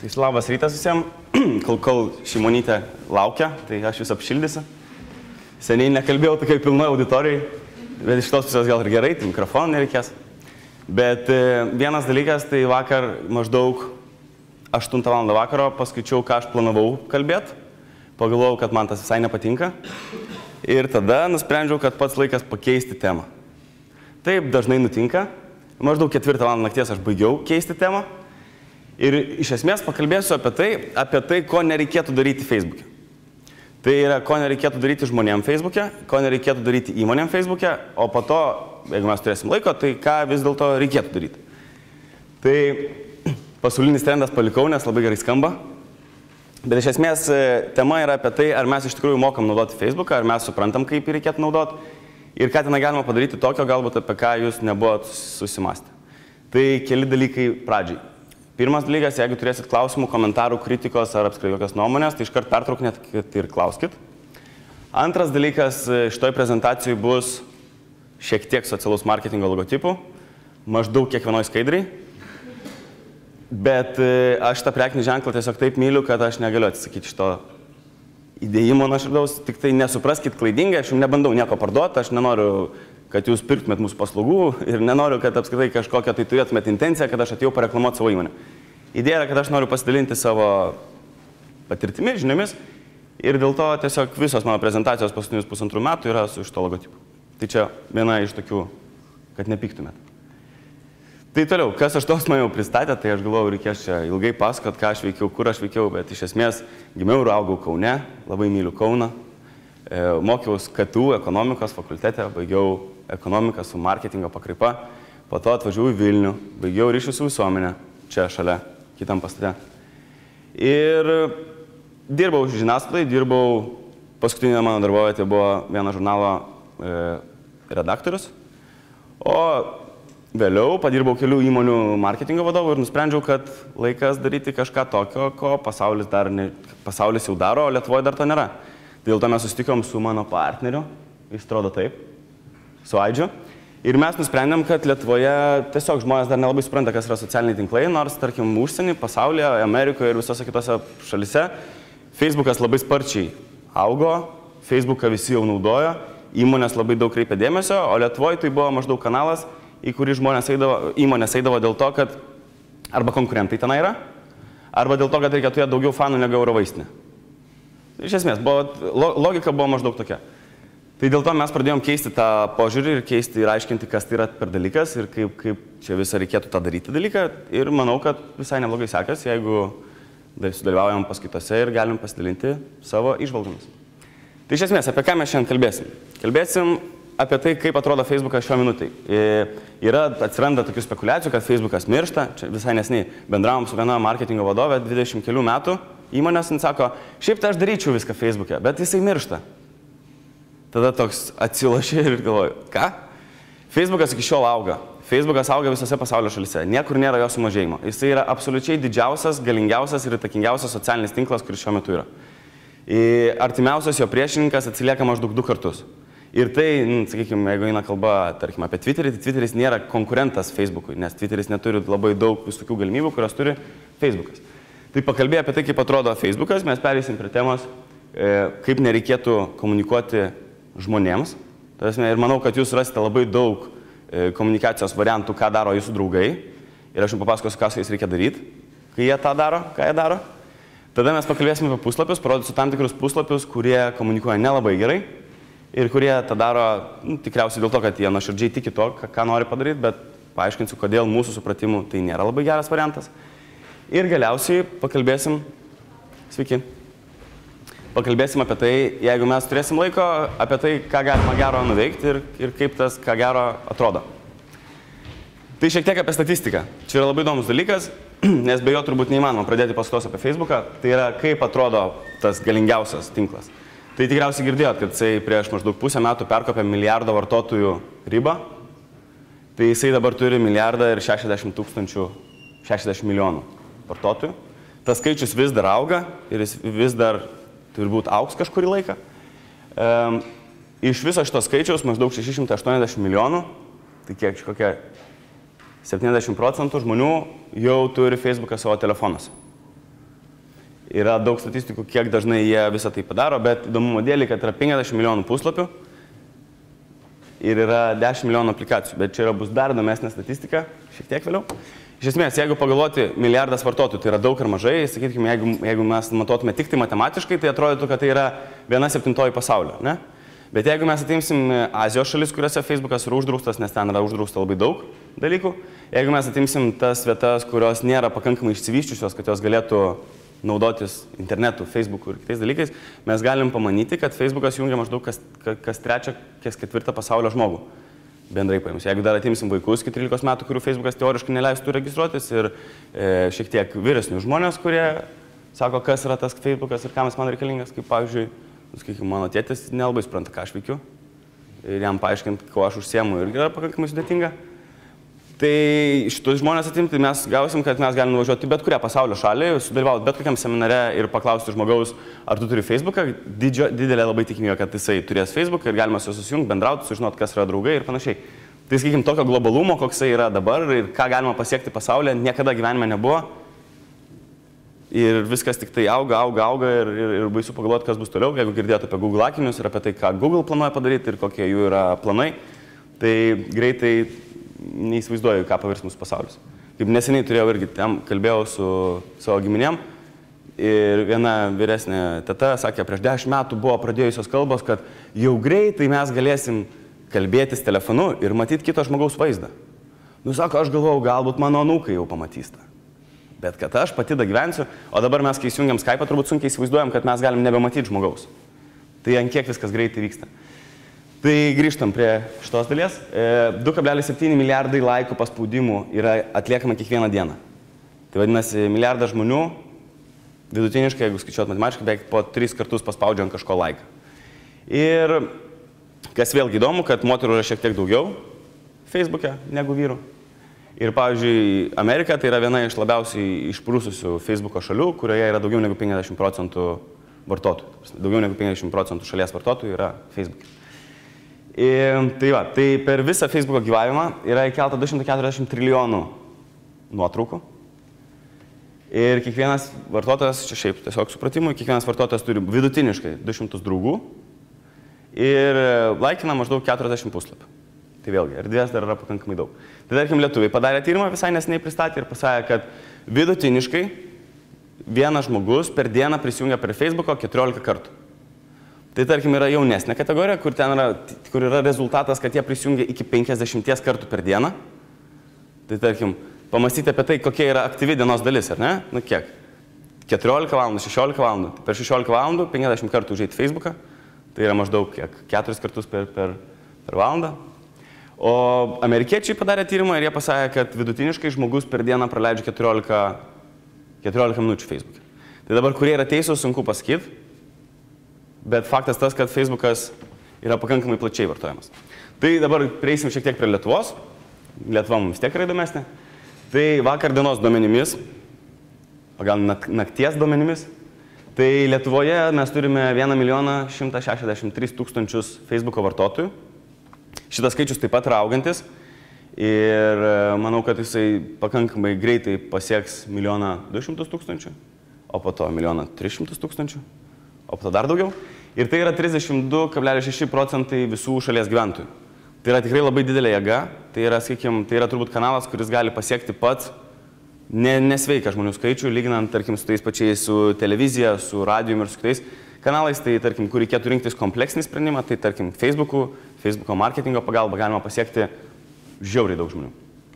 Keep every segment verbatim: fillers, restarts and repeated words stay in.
Tai labas rytas visiems, kol, kol Šimonytė laukia, tai aš jūs apšildysiu. Seniai nekalbėjau tokiai pilnoj auditorijai, bet iš tos pusės gal ir gerai, tai mikrofoną nereikės. Bet vienas dalykas, tai vakar maždaug aštuntą valandą vakaro paskaičiau, ką aš planavau kalbėti. Pagalvojau, kad man tas visai nepatinka. Ir tada nusprendžiau, kad pats laikas pakeisti temą. Taip dažnai nutinka. Maždaug ketvirtą valandą nakties aš baigiau keisti temą. Ir iš esmės pakalbėsiu apie tai, apie tai, ko nereikėtų daryti Facebook'e. Tai yra, ko nereikėtų daryti žmonėm Facebook'e, ko nereikėtų daryti įmonėm Facebook'e, o po to, jeigu mes turėsim laiko, tai ką vis dėlto reikėtų daryti. Tai pasaulinis trendas palikau, nes labai gerai skamba. Bet iš esmės tema yra apie tai, ar mes iš tikrųjų mokam naudoti Facebook'ą, ar mes suprantam, kaip jį reikėtų naudoti ir ką ten galima padaryti tokio, galbūt apie ką jūs nebuvot susimąstę. Tai keli dalykai pradžiai. Pirmas dalykas, jeigu turėsit klausimų, komentarų, kritikos ar apskritai kokios nuomonės, tai iškart pertraukinėt ir klauskit. Antras dalykas, šitoj prezentacijai bus šiek tiek socialaus marketingo logotipų, maždaug kiekvienoj skaidriai. Bet aš tą prekinį ženklą tiesiog taip myliu, kad aš negaliu atsisakyti šito įdėjimo nuoširdaus. Tik tai nesupraskit klaidingai, aš jums nebandau nieko parduoti, aš nenoriu, kad jūs pirktumėt mūsų paslaugų ir nenoriu, kad apskritai kažkokią tai turėtumėt intenciją, kad aš atėjau pareklamuoti savo įmonę. Idėja yra, kad aš noriu pasidalinti savo patirtimi, žiniomis ir dėl to tiesiog visos mano prezentacijos paskutinius pusantrų metų yra su šito logotipu. Tai čia viena iš tokių, kad nepyktumėt. Tai toliau, kas aš tos man jau pristatė, tai aš galvojau, reikės čia ilgai pasakot, ką aš veikiau, kur aš veikiau, bet iš esmės gimiau ir augau Kaune, labai myliu Kauną. Mokiausi K T U ekonomikos fakultete, baigiau ekonomiką su marketingo pakraipa, po to atvažiavau į Vilnių, baigiau ryšių su visuomenė, čia šalia, kitam pastate. Ir dirbau žiniasklaidai, dirbau, paskutinė mano darbovietė buvo vieno žurnalo e, redaktorius, o vėliau padirbau kelių įmonių marketingo vadovų ir nusprendžiau, kad laikas daryti kažką tokio, ko pasaulis, dar ne, pasaulis jau daro, o Lietuvoje dar to nėra. Dėl to mes susitikom su mano partneriu, jis atrodo taip, su Aidžiu. Ir mes nusprendėm, kad Lietuvoje tiesiog žmonės dar nelabai supranta, kas yra socialiniai tinklai, nors, tarkim, užsienį, pasaulyje, Amerikoje ir visose kitose šalise Facebookas labai sparčiai augo, Facebooką visi jau naudojo, įmonės labai daug kreipė dėmesio, o Lietuvoje tai buvo maždaug kanalas, į kurį žmonės eidavo, įmonės eidavo dėl to, kad arba konkurentai ten yra, arba dėl to, kad reikia turėti daugiau fanų negu Eurovaistinė. Iš esmės, buvo, logika buvo maždaug tokia. Tai dėl to mes pradėjom keisti tą požiūrį ir keisti ir aiškinti, kas tai yra per dalykas ir kaip, kaip čia visą reikėtų tą daryti dalyką. Ir manau, kad visai neblogai sekasi, jeigu sudalyvaujam paskaitose ir galim pasidalinti savo įžvalgomis. Tai iš esmės, apie ką mes šiandien kalbėsim? Kalbėsim apie tai, kaip atrodo Facebookas šiuo minutai. Yra, atsiranda tokių spekulacijų, kad Facebookas miršta. Čia visai nesniai bendravom su viena marketingo vadovė dvidešimt kelių metų. Įmonės, jis sako, šiaip tai aš daryčiau viską Facebook'e, bet jisai miršta. Tada toks atsilošė ir galvoju, ką? Facebookas iki šiol auga. Facebookas auga visose pasaulio šalyse. Niekur nėra jo sumažėjimo. Jisai yra absoliučiai didžiausias, galingiausias ir įtakingiausias socialinis tinklas, kuris šiuo metu yra. Artimiausias jo priešininkas atsilieka maždaug du kartus. Ir tai, sakykime, jeigu eina kalba, tarkim, apie Twitterį, tai Twitteris nėra konkurentas Facebook'ui, nes Twitteris neturi labai daug visokių galimybių, kurios turi Facebookas. Tai pakalbėję apie tai, kaip atrodo Facebookas, mes pereisim prie temos, kaip nereikėtų komunikuoti žmonėms. Ir manau, kad jūs rasite labai daug komunikacijos variantų, ką daro jūsų draugai. Ir aš jums papasakosiu, ką su jais reikia daryti, kai jie tą daro, ką jie daro. Tada mes pakalbėsime apie puslapius, parodysiu tam tikrus puslapius, kurie komunikuoja nelabai gerai. Ir kurie tą daro, nu, tikriausiai dėl to, kad jie nuoširdžiai tiki to, ką nori padaryti, bet paaiškinsiu, kodėl mūsų supratimu tai nėra labai geras variantas. Ir galiausiai pakalbėsim, sveiki, pakalbėsim apie tai, jeigu mes turėsim laiko, apie tai, ką galima gero nuveikti ir, ir kaip tas, ką gero atrodo. Tai šiek tiek apie statistiką. Čia yra labai įdomus dalykas, nes be jo turbūt neįmanoma pradėti paskaitos apie Facebooką. Tai yra, kaip atrodo tas galingiausias tinklas. Tai tikriausiai girdėjot, kad jisai prieš maždaug pusę metų perkopė milijardo vartotojų ribą. Tai jisai dabar turi milijardą ir šešiasdešimt tūkstančių, šešiasdešimt milijonų vartotojų. Tas skaičius vis dar auga ir jis vis dar turbūt augs kažkurį laiką. E, iš viso šito skaičiaus maždaug šeši šimtai aštuoniasdešimt milijonų, tai kiek kokia septyniasdešimt procentų žmonių jau turi Facebooką savo telefonuose. yra daug statistikų, kiek dažnai jie visą tai padaro, bet įdomumo dėlį, kad yra penkiasdešimt milijonų puslapių ir yra dešimt milijonų aplikacijų, bet čia yra bus dar įdomesnė statistika, šiek tiek vėliau. Iš esmės, jeigu pagalvoti milijardas vartotojų, tai yra daug ar mažai, sakykime, jeigu, jeigu mes matuotume tik tai matematiškai, tai atrodytų, kad tai yra viena septintoji pasaulio, ne? Bet jeigu mes atimsim Azijos šalis, kuriuose Facebookas yra uždraustas, nes ten yra uždrausta labai daug dalykų, jeigu mes atimsim tas vietas, kurios nėra pakankamai išsivyščiusios, kad jos galėtų naudotis internetu, Facebooku ir kitais dalykais, mes galim pamanyti, kad Facebookas jungia maždaug kas, kas trečią, kas ketvirtą pasaulio žmogų. Bendrai paėmus. Jeigu dar atimsim vaikus iki trylikos metų, kurių Facebookas teoriškai neleistų registruotis ir e, šiek tiek vyresnius žmonės, kurie sako, kas yra tas Facebookas ir kam jis man reikalingas, kaip pavyzdžiui, sakykime, mano tėtis nelabai supranta, ką aš veikiu ir jam paaiškinti, kuo aš užsiemu, irgi yra pakankamai sudėtinga. Tai šitus žmonės atimti mes gausim, kad mes galim nuvažiuoti bet kurią pasaulio šalį, sudalyvauti bet kokiam seminare ir paklausti žmogaus, ar tu turi Facebooką. Didžio, didelė labai tikimybė, kad jisai turės Facebooką ir galima su juo susijungti, bendrauti, sužinoti, kas yra draugai ir panašiai. Tai, sakykime, tokio globalumo, koks yra dabar ir ką galima pasiekti pasaulyje, niekada gyvenime nebuvo. Ir viskas tik tai auga, auga, auga ir, ir, ir baisu pagalvoti, kas bus toliau. Jeigu girdėtų apie Google akinius ir apie tai, ką Google planuoja padaryti ir kokie jų yra planai, tai greitai neįsivaizduoju, ką pavirs mūsų pasaulis. Kaip neseniai turėjau irgi ten, kalbėjau su savo giminėm ir viena vyresnė teta sakė, prieš dešimt metų buvo pradėjusios kalbos, kad jau greitai mes galėsim kalbėtis telefonu ir matyti kito žmogaus vaizdą. Nu, sako, aš galvojau, galbūt mano anūkai jau pamatys tą. Bet kad aš pati da gyvensiu, o dabar mes, kai įsijungiam Skype'ą, turbūt sunkiai įsivaizduojam, kad mes galim nebematyti žmogaus. Tai ant kiek viskas greitai vyksta. Tai grįžtam prie šitos dalies. du kablelis septyni milijardai laikų paspaudimų yra atliekama kiekvieną dieną. Tai vadinasi, milijardas žmonių, vidutiniškai, jeigu skaičiuot matematiškai, beveik po tris kartus paspaudžia ant kažko laiką. Ir kas vėlgi įdomu, kad moterų yra šiek tiek daugiau Facebook'e negu vyrų. Ir, pavyzdžiui, Amerika tai yra viena iš labiausiai išprūsusių Facebook'o šalių, kurioje yra daugiau negu penkiasdešimt procentų vartotojų. Daugiau negu penkiasdešimt procentų šalies vartotojų yra Facebook'e. Ir, tai, va, tai per visą Facebook'o gyvavimą yra įkelta du šimtai keturiasdešimt trilijonų nuotraukų. Ir kiekvienas vartotojas, čia šiaip tiesiog supratimui, kiekvienas vartotojas turi vidutiniškai du šimtus draugų ir laikina maždaug keturiasdešimt puslapių. Tai vėlgi, erdvės dar yra pakankamai daug. Tai tarkim, lietuviai padarė tyrimą, visai neseniai pristatė ir pasakė, kad vidutiniškai vienas žmogus per dieną prisijungia prie Facebook'o keturiolika kartų. Tai tarkim, yra jaunesnė kategorija, kur, ten yra, kur yra rezultatas, kad jie prisijungia iki penkiasdešimties kartų per dieną. Tai tarkim, pamastyti apie tai, kokia yra aktyvi dienos dalis, ar ne? Nu kiek? keturiolika valandų, šešiolika valandų. Per šešiolika valandų penkiasdešimt kartų užeiti Facebook'ą. Tai yra maždaug kiek? keturis kartus per, per, per valandą. O amerikiečiai padarė tyrimą ir jie pasakė, kad vidutiniškai žmogus per dieną praleidžia keturiolika, keturiolika minučių Facebook'e. Tai dabar, kurie yra teisūs, sunku pasakyti, bet faktas tas, kad Facebook'as yra pakankamai plačiai vartojamas. Tai dabar prieisim šiek tiek prie Lietuvos. Lietuva mums tiek yra įdomesnė. Tai vakar dienos duomenimis, o gal nakties duomenimis, tai Lietuvoje mes turime vieną milijoną šimtą šešiasdešimt tris tūkstančius Facebook'o vartotojų. Šitas skaičius taip pat yra augantis ir manau, kad jisai pakankamai greitai pasieks milijoną du šimtus tūkstančių, o po to milijoną tris šimtus tūkstančių, o po to dar daugiau. Ir tai yra trisdešimt du kablelis šeši procentai visų šalies gyventojų. Tai yra tikrai labai didelė jėga, tai yra, sakykime, tai yra turbūt kanalas, kuris gali pasiekti pats ne, nesveiką žmonių skaičių, lyginant, tarkim, su tais pačiais, su televizija, su radijumi ir su kitais kanalais, tai, tarkim, kur reikėtų rinktis kompleksinį sprendimą, tai, tarkim, Facebook'ų, Facebook'o marketingo pagalba galima pasiekti žiauriai daug žmonių.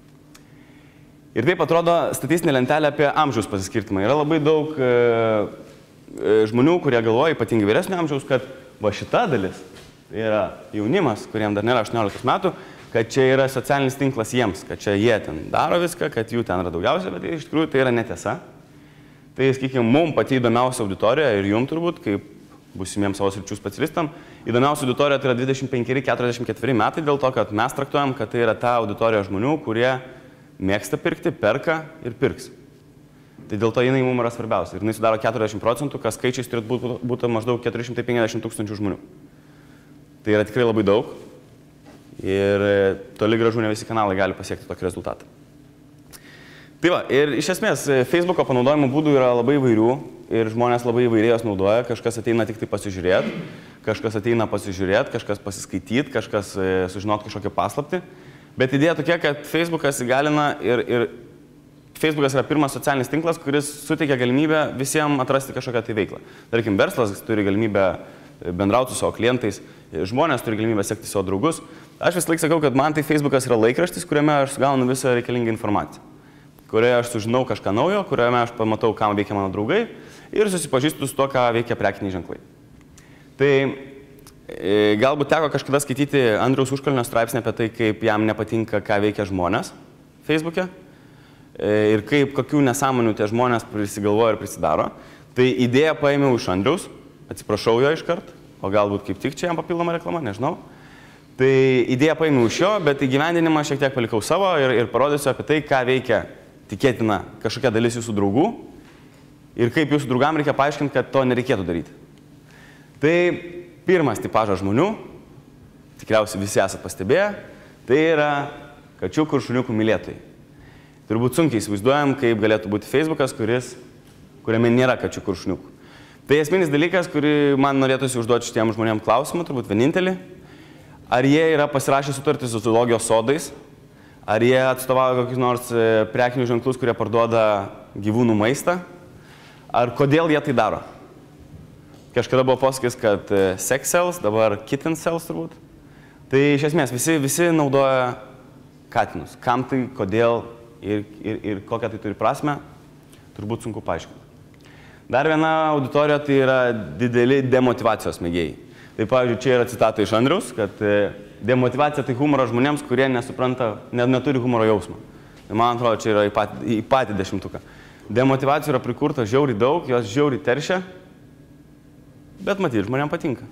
Ir taip atrodo statistinė lentelė apie amžiaus pasiskirtimą. Yra labai daug e, e, žmonių, kurie galvoja, ypatingai vyresnio amžiaus, kad va šita dalis, tai yra jaunimas, kuriem dar nėra aštuoniolikos metų, kad čia yra socialinis tinklas jiems, kad čia jie ten daro viską, kad jų ten yra daugiausia, bet iš tikrųjų tai yra netiesa. Tai, sakykime, mums pati įdomiausia auditorija ir jums turbūt, kaip būsimiems savo sričių specialistam, įdomiausia auditorija tai yra dvidešimt penkeri keturiasdešimt ketveri metai dėl to, kad mes traktuojam, kad tai yra ta auditorija žmonių, kurie mėgsta pirkti, perka ir pirks. Tai dėl to jinai mums yra svarbiausia. Ir jinai sudaro keturiasdešimt procentų, kas skaičiais turėtų būti, būtų maždaug keturi šimtai penkiasdešimt tūkstančių žmonių. Tai yra tikrai labai daug ir toli gražu ne visi kanalai gali pasiekti tokį rezultatą. Tai va, ir iš esmės, Facebooko panaudojimo būdų yra labai įvairių ir žmonės labai įvairiai jos naudoja. Kažkas ateina tik tai pasižiūrėti, kažkas ateina pasižiūrėti, kažkas pasiskaityti, kažkas sužinoti kažkokią paslaptį. Bet idėja tokia, kad Facebookas įgalina ir, ir Facebookas yra pirmas socialinis tinklas, kuris suteikia galimybę visiems atrasti kažkokią tai veiklą. Tarkim, verslas turi galimybę bendrauti su savo klientais, žmonės turi galimybę sekti savo draugus. Aš vis laik sakau, kad man tai Facebookas yra laikraštis, kuriame aš gaunu visą reikalingą informaciją, kurioje aš sužinau kažką naujo, kuriame aš pamatau, ką veikia mano draugai ir susipažįstu su to, ką veikia prekiniai ženklai. Tai e, galbūt teko kažkada skaityti Andriaus Užkalnio straipsnį apie tai, kaip jam nepatinka, ką veikia žmonės Facebook'e e, ir kaip kokių nesąmonių tie žmonės prisigalvoja ir prisidaro. Tai idėją paėmiau iš Andriaus, atsiprašau jo iškart, o galbūt kaip tik čia jam papildoma reklama, nežinau. Tai idėją paėmiau iš jo, bet įgyvendinimą šiek tiek palikau savo ir, ir parodysiu apie tai, ką veikia tikėtina kažkokia dalis jūsų draugų ir kaip jūsų draugam reikia paaiškinti, kad to nereikėtų daryti. Tai pirmas tipažas žmonių, tikriausiai visi esat pastebėję, tai yra kačiukų ir šuniukų mylėtojai. Turbūt sunkiai įsivaizduojam, kaip galėtų būti Facebookas, kuris, kuriame nėra kačiukų ir šuniukų. Tai esminis dalykas, kurį man norėtųsi užduoti šitiem žmonėm klausimą, turbūt vienintelį. Ar jie yra pasirašę sutartį su zoologijos sodais? Ar jie atstovauja kokius nors prekinius ženklus, kurie parduoda gyvūnų maistą? Ar kodėl jie tai daro? Kažkada buvo posakis, kad sex sells, dabar kitten sells turbūt. Tai iš esmės visi, visi naudoja katinus. Kam tai, kodėl ir, ir, ir kokią tai turi prasmę, turbūt sunku paaiškinti. Dar viena auditorija tai yra dideli demotyvacijos mėgėjai. Tai pavyzdžiui, čia yra citata iš Andriaus, kad demotyvacija tai humoras žmonėms, kurie nesupranta, net neturi humoro jausmo. Tai man atrodo, čia yra į patį, į patį dešimtuką. Demotyvacijų yra prikurta žiauriai daug, jos žiauriai teršia, bet matyti, žmonėms patinka.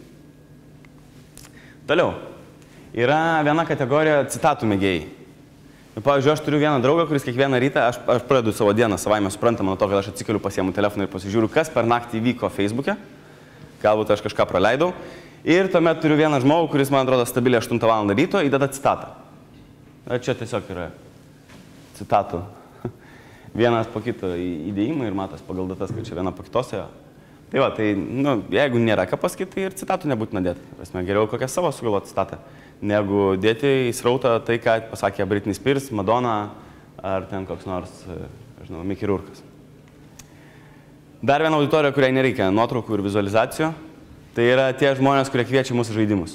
Toliau. Yra viena kategorija citatų mėgėjai. Pavyzdžiui, aš turiu vieną draugą, kuris kiekvieną rytą, aš, aš pradedu savo dieną savaime suprantama nuo to, kad aš atsikeliu, pasiemu telefoną ir pasižiūriu, kas per naktį įvyko Facebook'e. Galbūt aš kažką praleidau. Ir tuomet turiu vieną žmogų, kuris, man atrodo, stabiliai aštuntą valandą ryto, įdeda citatą. Čia tiesiog yra citatų. Vienas po kito įdėjimai ir matas pagal datas, kad čia viena po kitos ėjo. Tai va, tai, nu, jeigu nėra ką pasakyti, tai ir citatų nebūtina dėti. Prasme, geriau kokią savo sugalvoti citatą, negu dėti į srautą tai, ką pasakė Britney Spears, Madonna ar ten koks nors, žinau, Mickey Rourke'as. Dar viena auditorija, kuriai nereikia nuotraukų ir vizualizacijų. Tai yra tie žmonės, kurie kviečia mūsų žaidimus.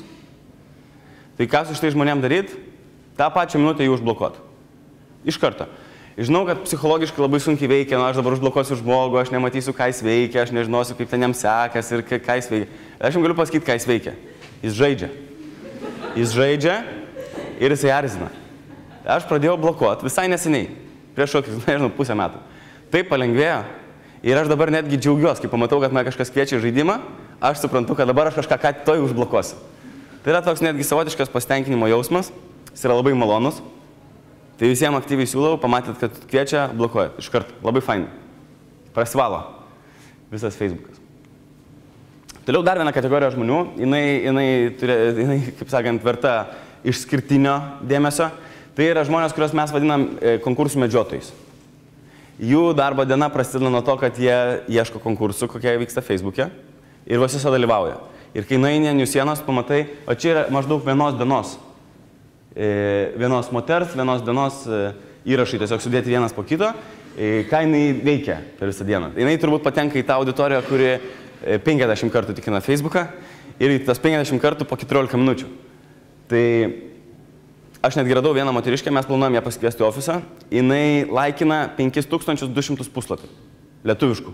Tai ką su šitai žmonėm daryti? tą pačią minutę jį užblokuoti. Iš karto. Žinau, kad psichologiškai labai sunkiai veikia, nu, aš dabar užblokuosiu žmogų, aš nematysiu, ką jis veikia, aš nežinosiu, kaip ten jam sekas ir ką jis veikia. Aš jums galiu pasakyti, ką jis veikia. Jis žaidžia. Jis žaidžia ir jisai erzina. Aš pradėjau blokuoti visai neseniai, prieš kokius, nežinau, pusę metų. Taip palengvėjo ir aš dabar netgi džiaugiuosi, kai pamatau, kad mane kažkas kviečia į žaidimą, aš suprantu, kad dabar aš kažką ką toj užblokuosiu. Tai yra toks netgi savotiškas pasitenkinimo jausmas, jis yra labai malonus. Tai visiems aktyviai siūlau, pamatėt, kad kviečia, blokuojat. Iš karto. Labai fainai. Prasivalo visas Facebookas. Toliau dar viena kategorija žmonių. Jinai, jinai, turi, jinai, kaip sakant, verta išskirtinio dėmesio. Tai yra žmonės, kuriuos mes vadinam konkursų medžiotojais. Jų darbo diena prasideda nuo to, kad jie ieško konkursų, kokie vyksta Facebook'e. Ir vos jose dalyvauja. Ir kai nueini ant jų sienos, pamatai, o čia yra maždaug vienos dienos. Vienos moters, vienos dienos įrašai tiesiog sudėti vienas po kito, ką jinai veikia per visą dieną. Jinai turbūt patenka į tą auditoriją, kuri penkiasdešimt kartų tikina Facebooką ir tas penkiasdešimt kartų po keturiolika minučių. Tai aš netgi radau vieną moteriškę, mes planuojam ją pasikviesti į ofisą, jinai laikina penkis tūkstančius du šimtus puslapių, lietuviškų.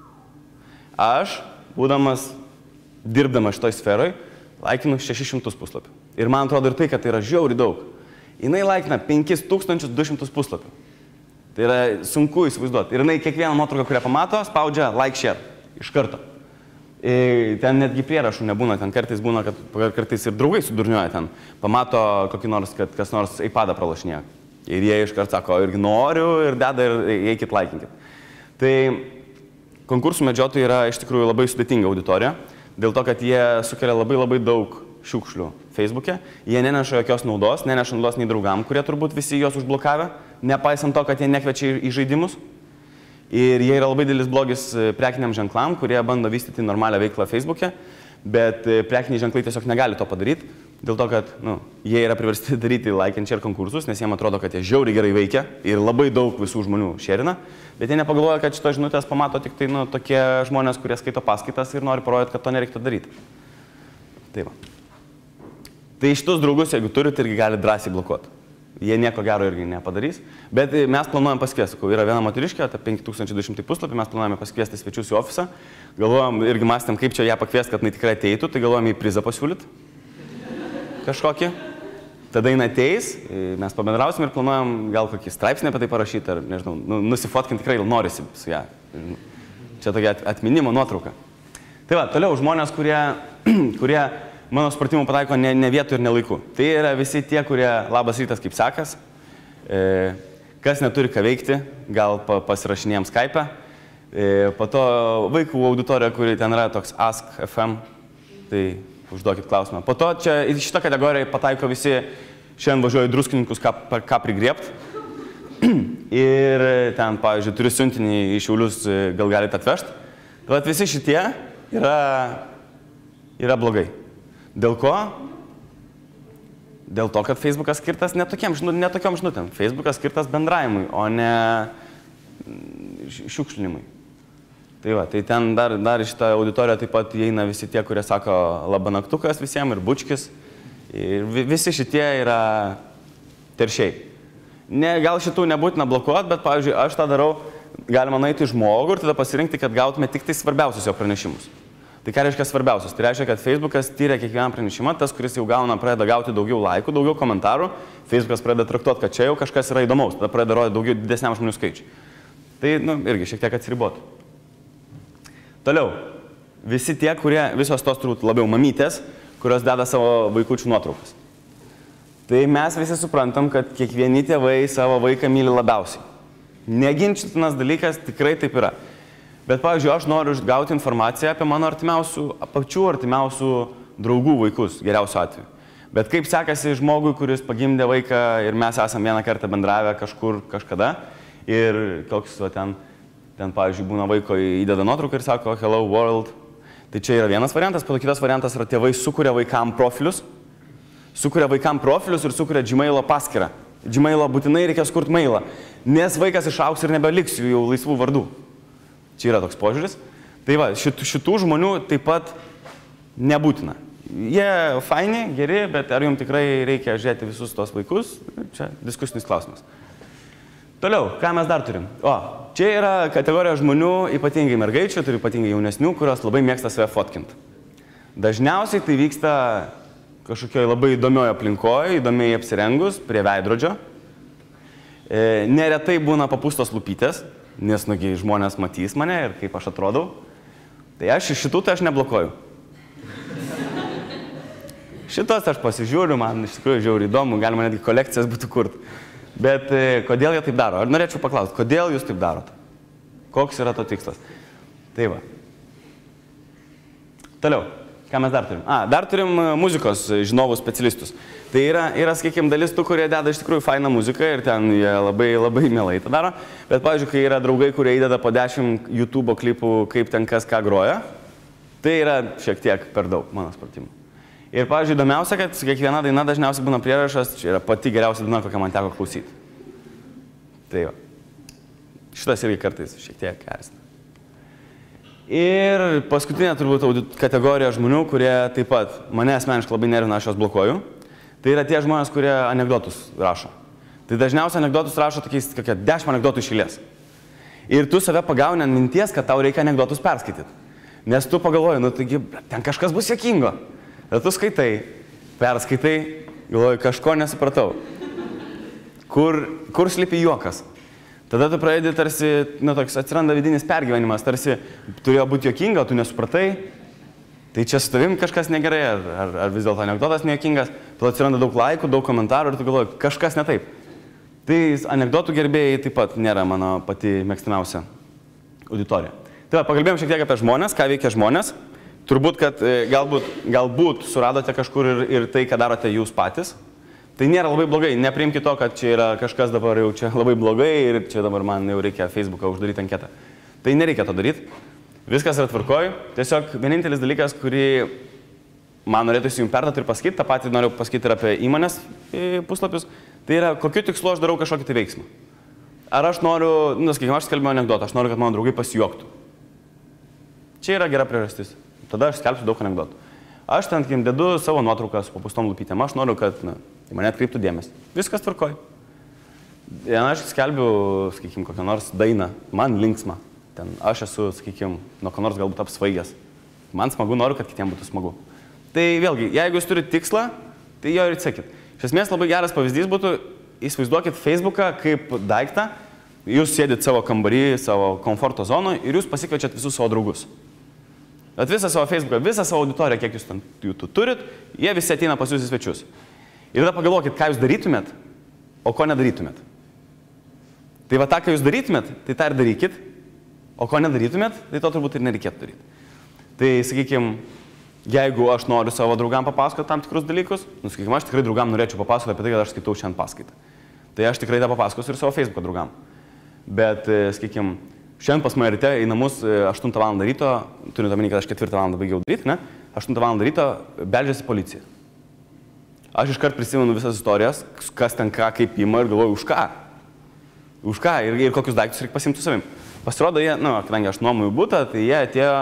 Aš, būdamas, dirbdamas šitoj sferoj, laikinu šešis šimtus puslapių. Ir man atrodo ir tai, kad tai yra žiauriai daug. Jinai laikina penkis tūkstančius du šimtus puslapių. Tai yra sunku įsivaizduoti. Ir jinai kiekvieną nuotrauką, kurią pamato, spaudžia like, share. Iš karto. Ir ten netgi prierašų nebūna. Ten kartais būna, kad kartais ir draugai sudurniuoja ten. Pamato kokį nors, kad kas nors iPadą pralašinėja. Ir jie iš karto sako, irgi noriu ir deda ir eikit, laikinkit. Tai konkursų medžiotojai yra iš tikrųjų labai sudėtinga auditorija. Dėl to, kad jie sukelia labai labai daug šiukšlių Facebook'e. Jie neneša jokios naudos, neneša naudos nei draugam, kurie turbūt visi juos užblokavę. nepaisant to, kad jie nekviečia į žaidimus. Ir jie yra labai didelis blogis prekiniam ženklam, kurie bando vystyti normalią veiklą Facebook'e, bet prekiniai ženklai tiesiog negali to padaryti, dėl to, kad nu, jie yra priversti daryti like and share konkursus, nes jiems atrodo, kad jie žiauriai gerai veikia ir labai daug visų žmonių šerina, bet jie nepagalvoja, kad šitos žinutės pamato tik tai nu, tokie žmonės, kurie skaito paskaitas ir nori parodyti, kad to nereiktų daryti. Tai va. Tai šitus draugus, jeigu turit, irgi gali drąsiai blokuoti. Jie nieko gero irgi nepadarys, bet mes planuojam pasikviesti, yra viena moteriškė, ta penki tūkstančiai du šimtai puslapį, mes planuojame pasikviesti svečius į ofisą, galvojam irgi mąstėm, kaip čia ją pakviesti, kad jinai tikrai ateitų, tai galvojam į prizą pasiūlyti kažkokį, tada jinai ateis, mes pabendrausim ir planuojam gal kokį straipsnį apie tai parašyti, ar nežinau, nu, nusifotkinti tikrai norisi su ją, čia tokia atminimo nuotrauka. Tai va, toliau žmonės, kurie, kurie mano supratimu pataiko ne, ne vietų ir ne laiku. Tai yra visi tie, kurie labas rytas kaip sekas, e, kas neturi ką veikti, gal pa, pasirašinėjom Skype'ą. E, po to vaikų auditorija, kuri ten yra toks Ask F M, tai užduokit klausimą. Po to čia į šitą kategoriją pataiko visi, šiandien važiuoju į Druskininkus, ką, ką prigriebt. Ir ten, pavyzdžiui, turiu siuntinį į Šiaulius, gal galite atvežti. Tai visi šitie yra, yra blogai. Dėl ko? Dėl to, kad Facebookas skirtas netokiam žinutėm. Facebookas skirtas bendravimui, o ne šiukšlinimui. Tai va, tai ten dar, dar į šitą auditoriją taip pat įeina visi tie, kurie sako labanaktukas visiems ir bučkis. Ir visi šitie yra teršiai. Ne, gal šitų nebūtina blokuoti, bet, pavyzdžiui, aš tą darau, galima nueiti į žmogų ir tada pasirinkti, kad gautume tik tai svarbiausius jo pranešimus. Tai ką reiškia svarbiausias? Tai reiškia, kad Facebookas tyria kiekvieną pranešimą, tas, kuris jau gauna, pradeda gauti daugiau laikų, daugiau komentarų, Facebookas pradeda traktuoti, kad čia jau kažkas yra įdomaus, tada pradeda rodyti daugiau didesniam žmonių skaičiui. Tai, nu, irgi šiek tiek atsiribotų. Toliau, visi tie, kurie, visos tos turbūt labiau mamytės, kurios deda savo vaikučių nuotraukas. Tai mes visi suprantam, kad kiekvieni tėvai savo vaiką myli labiausiai. Neginčytinas dalykas, tikrai taip yra. Bet, pavyzdžiui, aš noriu gauti informaciją apie mano artimiausių, pačių artimiausių draugų vaikus, geriausiu atveju. Bet kaip sekasi žmogui, kuris pagimdė vaiką ir mes esam vieną kartą bendravę kažkur, kažkada, ir koks va, ten, ten, pavyzdžiui, būna vaiko įdeda nuotrauką ir sako hello world. Tai čia yra vienas variantas, po to kitas variantas yra tėvai sukuria vaikam profilius, sukuria vaikam profilius ir sukuria Gmailo paskyrą. Gmailo būtinai reikia skurti mailą, nes vaikas išaugs ir nebeliks jų laisvų vardų. Čia yra toks požiūris. Tai va, šitų, šitų žmonių taip pat nebūtina. Jie faini, geri, bet ar jums tikrai reikia žiūrėti visus tos vaikus? Čia diskusinis klausimas. Toliau, ką mes dar turim? O, čia yra kategorija žmonių, ypatingai mergaičių, turi ypatingai jaunesnių, kurios labai mėgsta save fotkinti. Dažniausiai tai vyksta kažkokioje labai įdomioje aplinkoje, įdomiai apsirengus, prie veidrodžio. E, neretai būna papūstos lūpytės, nes nugi žmonės matys mane ir kaip aš atrodau. Tai aš iš šitų tai aš neblokuoju. Šitos aš pasižiūriu, man iš tikrųjų žiauriai įdomu, galima netgi kolekcijas būtų kurt. Bet e, kodėl jie taip daro? Ar norėčiau paklausti, kodėl jūs taip darot? Koks yra to tikslas? Tai va. Toliau, ką mes dar turim? A, dar turim muzikos žinovų specialistus. Tai yra, yra sakykime, dalis tų, kurie deda iš tikrųjų fainą muziką ir ten jie labai, labai mielai tą daro. Bet, pavyzdžiui, kai yra draugai, kurie įdeda po dešimt YouTube klipų, kaip ten kas ką groja, tai yra šiek tiek per daug, mano supratimu. Ir, pavyzdžiui, įdomiausia, kad kiekviena daina dažniausiai būna prierašas, čia yra pati geriausia daina, kokią man teko klausyti. Tai va. Šitas irgi kartais šiek tiek erzina. Ir paskutinė turbūt kategorija žmonių, kurie taip pat mane asmeniškai labai nervina, aš juos blokuoju. Tai yra tie žmonės, kurie anekdotus rašo. Tai dažniausiai anekdotus rašo tokiais, kokie dešimt anekdotų iš eilės. Ir tu save pagauni ant minties, kad tau reikia anekdotus perskaityti. Nes tu pagalvoji, nu taigi, ten kažkas bus juokingo. Ir tu skaitai, perskaitai, galvoji, kažko nesupratau. Kur, kur slypi juokas? Tada tu pradedi tarsi, nu, toks atsiranda vidinis pergyvenimas, tarsi turėjo būti juokinga, tu nesupratai. Tai čia su tavim kažkas negerai, ar, ar, ar vis dėlto anekdotas nejuokingas, tada atsiranda daug laikų, daug komentarų ir tu galvoji, kažkas ne taip. Tai anekdotų gerbėjai taip pat nėra mano pati mėgstamiausia auditorija. Tai va, pakalbėjom šiek tiek apie žmonės, ką veikia žmonės. Turbūt, kad galbūt, galbūt suradote kažkur ir, ir tai, ką darote jūs patys. Tai nėra labai blogai, nepriimki to, kad čia yra kažkas dabar jau čia labai blogai ir čia dabar man jau reikia Facebooką uždaryti anketą. Tai nereikia to daryti, viskas yra tvarkoj, tiesiog vienintelis dalykas, kurį man norėtųsi jums perduoti ir pasakyti, tą patį noriu pasakyti ir apie įmonės puslapius, tai yra, kokiu tikslu aš darau kažkokį tai veiksmą. Ar aš noriu, nu, sakykime, aš skelbiu anekdotą, aš noriu, kad mano draugai pasijuoktų. Čia yra gera priežastis, tada aš skelbsiu daug anekdotų. Aš ten, kai dedu savo nuotraukas po pustom lūpytėm, aš noriu, kad na, į mane atkreiptų dėmesį. Viskas tvarkoj. Aš skelbiu, sakykime, kokią nors dainą, man linksma. Ten aš esu, sakykime, nuo ko nors galbūt apsvaigęs. Man smagu, noriu, kad kitiems būtų smagu. Tai vėlgi, jeigu jūs turite tikslą, tai jo ir atsekit. Iš esmės labai geras pavyzdys būtų, įsivaizduokit Facebooką kaip daiktą, jūs sėdit savo kambarį, savo komforto zonoje ir jūs pasikviečiat visus savo draugus. Bet visą savo Facebooką, visą savo auditoriją, kiek jūs ten jų turit, jie visi ateina pas jūs į svečius. Ir tada pagalvokit, ką jūs darytumėt, o ko nedarytumėt. Tai va tą, ką jūs darytumėt, tai tą ir darykit, o ko nedarytumėt, tai to turbūt ir nereikėtų daryti. Tai, sakykime, jeigu aš noriu savo draugam papasakoti tam tikrus dalykus, nu, sakykime, aš tikrai draugam norėčiau papasakoti apie tai, kad aš skaitau šiandien paskaitą. Tai aš tikrai tą papasakosiu ir savo Facebooką draugam. Bet, sakykime, šiandien pas mane ryte į namus aštuntą valandą ryto, turint omeny, kad aš ketvirtą valandą baigiau daryti, ne? aštuntą valandą ryto beldžiasi policija. Aš iškart prisimenu visas istorijas, kas ten ką, kaip ima ir galvoju, už ką. Už ką ir, ir kokius daiktus reikia pasimti su savim. Pasirodo, jie, nu, kadangi aš nuomoju butą, tai jie atėjo,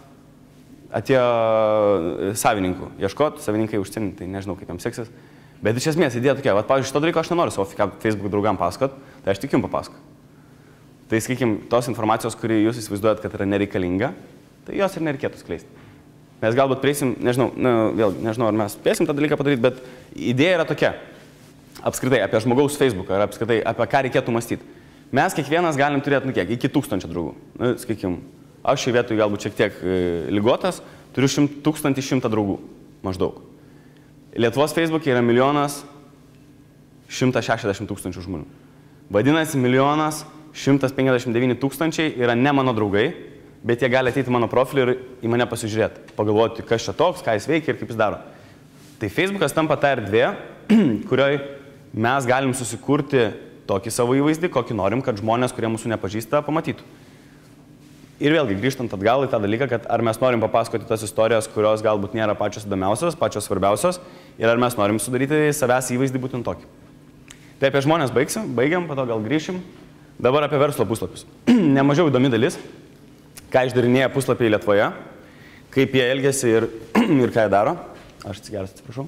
atėjo savininkų ieškoti, savininkai užsienį, tai nežinau, kaip jiems seksis. Bet iš esmės idėja tokia, vat, pavyzdžiui, šito dalyko aš nenoriu savo Facebook draugam pasakot, tai aš tik jums papasakot. Tai, sakykime, tos informacijos, kurį jūs įsivaizduojat, kad yra nereikalinga, tai jos ir nereikėtų skleisti. Mes galbūt prieisim, nežinau, nu, vėl, nežinau, ar mes spėsim tą dalyką padaryti, bet idėja yra tokia, apskritai, apie žmogaus Facebooką, ar apskritai, apie ką reikėtų mąstyti. Mes kiekvienas galim turėti, nu kiek, iki tūkstančio draugų. Nu, sakykime, aš šiai vietoj galbūt šiek tiek e, ligotas, turiu šimt, tūkstantį šimtą draugų, maždaug. Lietuvos Facebook'e yra milijonas šimtas šešiasdešimt tūkstančių žmonių. Vadinasi, milijonas šimtas penkiasdešimt devyni tūkstančiai yra ne mano draugai, bet jie gali ateiti mano profilį ir į mane pasižiūrėti, pagalvoti, kas čia toks, ką jis veikia ir kaip jis daro. Tai Facebookas tampa ta erdvė, kurioje mes galim susikurti tokį savo įvaizdį, kokį norim, kad žmonės, kurie mūsų nepažįsta, pamatytų. Ir vėlgi, grįžtant atgal į tą dalyką, kad ar mes norim papasakoti tas istorijas, kurios galbūt nėra pačios įdomiausios, pačios svarbiausios, ir ar mes norim sudaryti savęs įvaizdį būtent tokį. Tai apie žmonės baigsim, baigiam, po to gal grįšim. Dabar apie verslo puslapius. Nemažiau įdomi dalis, ką išdarinėja puslapiai Lietuvoje, kaip jie elgiasi ir, ir ką jie daro. Aš atsigeras, atsiprašau.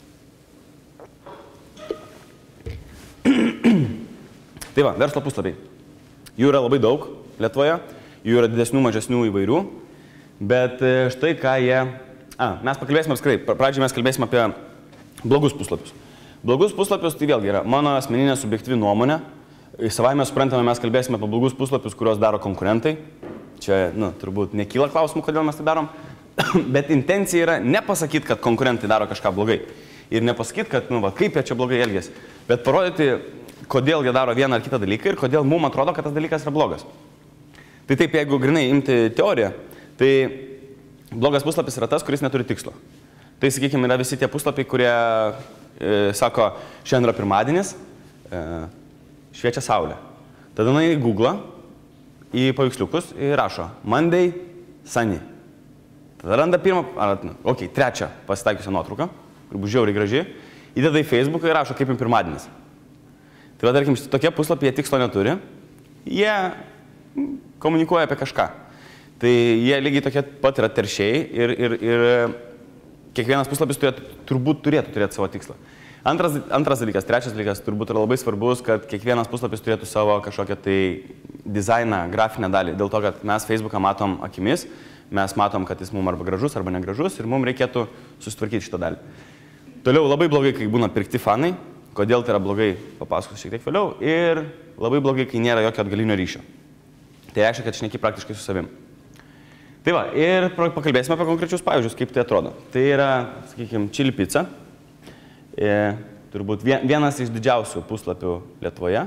Tai va, verslo puslapiai. Jų yra labai daug Lietuvoje, jų yra didesnių, mažesnių įvairių, bet štai ką jie... A, mes pakalbėsime apskrai, pradžiai mes kalbėsime apie blogus puslapius. Blogus puslapius tai vėlgi yra mano asmeninė subjektyvi nuomonė. Savaime suprantame, mes kalbėsime apie blogus puslapius, kuriuos daro konkurentai. Čia, nu, turbūt nekyla klausimų, kodėl mes tai darom, bet intencija yra nepasakyti, kad konkurentai daro kažką blogai. Ir nepasakyti, kad, nu, va, kaip jie čia blogai elgiasi, bet parodyti, kodėl jie daro vieną ar kitą dalyką ir kodėl mums atrodo, kad tas dalykas yra blogas. Tai taip, jeigu grinai imti teoriją, tai blogas puslapis yra tas, kuris neturi tikslo. Tai, sakykime, yra visi tie puslapiai, kurie e, sako, šiandien yra pirmadienis, e, šviečia saulė. Tada nueina į Google, į paveiksliukus ir rašo Monday, sunny. Tada randa pirmą, ar, ok, trečią pasitaikiusią nuotrauką, kur bus žiauriai graži, įdeda į Facebooką ir rašo kaip jums pirmadienis. Tai va, tarkim, tokie puslapiai jie tikslo neturi, jie komunikuoja apie kažką. Tai jie lygiai tokie pat yra teršėjai ir, ir, ir kiekvienas puslapis turėtų, turbūt turėtų turėti savo tikslą. Antras, antras dalykas, trečias dalykas, turbūt yra labai svarbus, kad kiekvienas puslapis turėtų savo kažkokią tai dizainą, grafinę dalį. Dėl to, kad mes Facebooką matom akimis, mes matom, kad jis mums arba gražus, arba negražus ir mums reikėtų susitvarkyti šitą dalį. Toliau labai blogai, kai būna pirkti fanai, kodėl tai yra blogai, papasakosiu šiek tiek vėliau, ir labai blogai, kai nėra jokio atgalinio ryšio. Tai reiškia, kad šneki praktiškai su savim. Tai va, ir pakalbėsime apie konkrečius pavyzdžius, kaip tai atrodo. Tai yra, sakykime, Chili Pizza. E, turbūt vienas iš didžiausių puslapių Lietuvoje.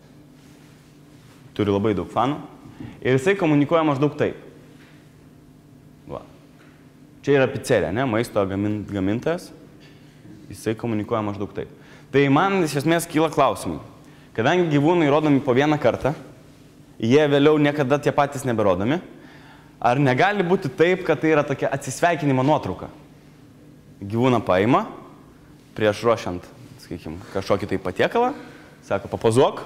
Turi labai daug fanų. Ir jisai komunikuoja maždaug taip. Va. Čia yra pizzerija, ne? Maisto gamin, gamintojas. Jisai komunikuoja maždaug taip. Tai man iš esmės kyla klausimai. Kadangi gyvūnai rodomi po vieną kartą, jie vėliau niekada tie patys neberodomi, ar negali būti taip, kad tai yra tokia atsisveikinimo nuotrauka? Gyvūną paima, prieš ruošiant, sakykime, kažkokį tai patiekalą, sako, papozuok.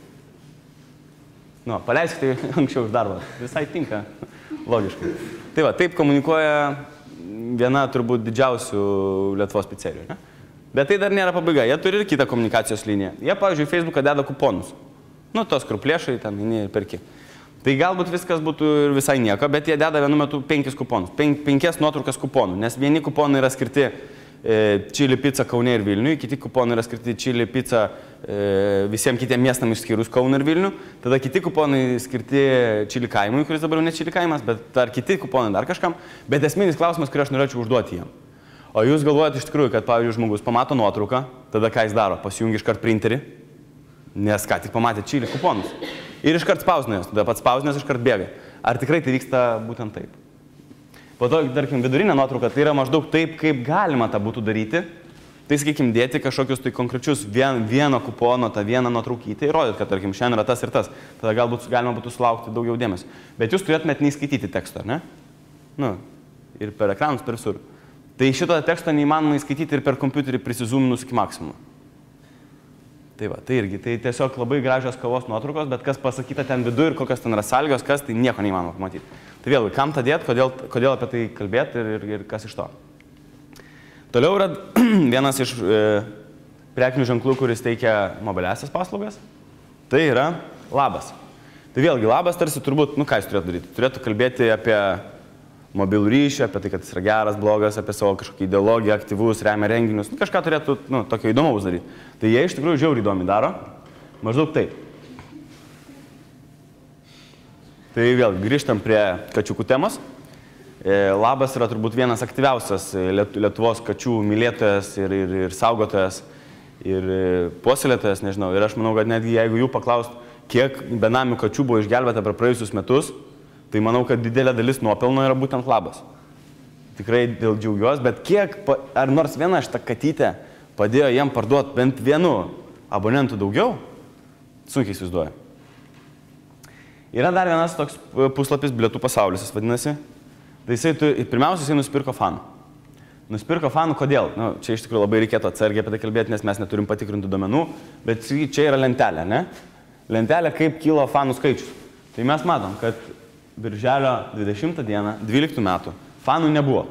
Nu, paleisk tai anksčiau iš darbą. Visai tinka, logiškai. Tai va, taip komunikuoja viena turbūt didžiausių Lietuvos picerijų, ne? Bet tai dar nėra pabaiga. Jie turi ir kitą komunikacijos liniją. Jie, pavyzdžiui, Facebooką deda kuponus. Nu, tos, kur plėšai, ten eini ir perki. Tai galbūt viskas būtų ir visai nieko, bet jie deda vienu metu penkis kuponus. Pen, penkias nuotraukas kuponų, nes vieni kuponai yra skirti e, čili pica Kaune ir Vilniui, kiti kuponai yra skirti čili pica e, visiems kitiems miestam išskyrus Kauną ir Vilnių, tada kiti kuponai skirti čili kaimui, kuris dabar jau ne čili kaimas, bet dar kiti kuponai dar kažkam. Bet esminis klausimas, kurį aš norėčiau užduoti jiem. O jūs galvojate iš tikrųjų, kad, pavyzdžiui, žmogus pamato nuotrauką, tada ką jis daro? Pasijungi iškart printerį, nes ką tik pamatė čili kuponus. Ir iškart spausina jos, tada pats spausinės iškart bėga. Ar tikrai tai vyksta būtent taip? Po to, tarkim, vidurinė nuotrauka, tai yra maždaug taip, kaip galima tą būtų daryti. Tai, sakykim, dėti kažkokius tai konkrečius vien, vieno kupono, tą vieną nuotraukytę ir rodyti, kad, tarkim, šiandien yra tas ir tas. Tada galbūt galima būtų sulaukti daugiau dėmesio. Bet jūs turėtumėt neįskaityti teksto, ne? Nu, ir per ekranus, per visur. Tai šito teksto neįmanoma įskaityti ir per kompiuterį prisizūminus iki maksimumo. Tai va, tai irgi, tai tiesiog labai gražios kavos nuotraukos, bet kas pasakyta ten vidu ir kokios ten yra sąlygos, kas, tai nieko neįmanoma pamatyti. Tai vėlgi, kam tą dėti, kodėl, kodėl apie tai kalbėti ir, ir, ir kas iš to. Toliau yra vienas iš e, prekinių ženklų, kuris teikia mobiliasias paslaugas, tai yra labas. Tai vėlgi, labas tarsi turbūt, nu ką jis turėtų daryti? Turėtų kalbėti apie mobilų ryšį, apie tai, kad jis yra geras, blogas, apie savo kažkokį ideologiją, aktyvus, remia renginius, nu, kažką turėtų, nu, tokio įdomaus daryti. Tai jie iš tikrųjų žiauriai įdomiai daro, maždaug taip. Tai vėl grįžtam prie kačiukų temos. Labas yra turbūt vienas aktyviausias Lietuvos kačių mylėtojas ir, ir, ir saugotojas ir puoselėtojas, nežinau. Ir aš manau, kad netgi jeigu jų paklaust, kiek benamių kačių buvo išgelbėta per praėjusius metus, tai manau, kad didelė dalis nuopelno yra būtent labas. Tikrai dėl džiaugiuos, bet kiek, ar nors viena šita katytė padėjo jiem parduoti bent vienu abonentų daugiau, sunkiai įsivaizduoju. Yra dar vienas toks puslapis Bilietų pasaulis, jis vadinasi. Tai jisai, pirmiausia, jisai nusipirko fanų. Nusipirko fanų, kodėl? Nu, čia iš tikrųjų labai reikėtų atsargiai apie tai kalbėti, nes mes neturim patikrintų duomenų, bet čia yra lentelė, ne? Lentelė, kaip kilo fanų skaičius. Tai mes matom, kad Birželio dvidešimtą dieną, dvyliktų metų, fanų nebuvo.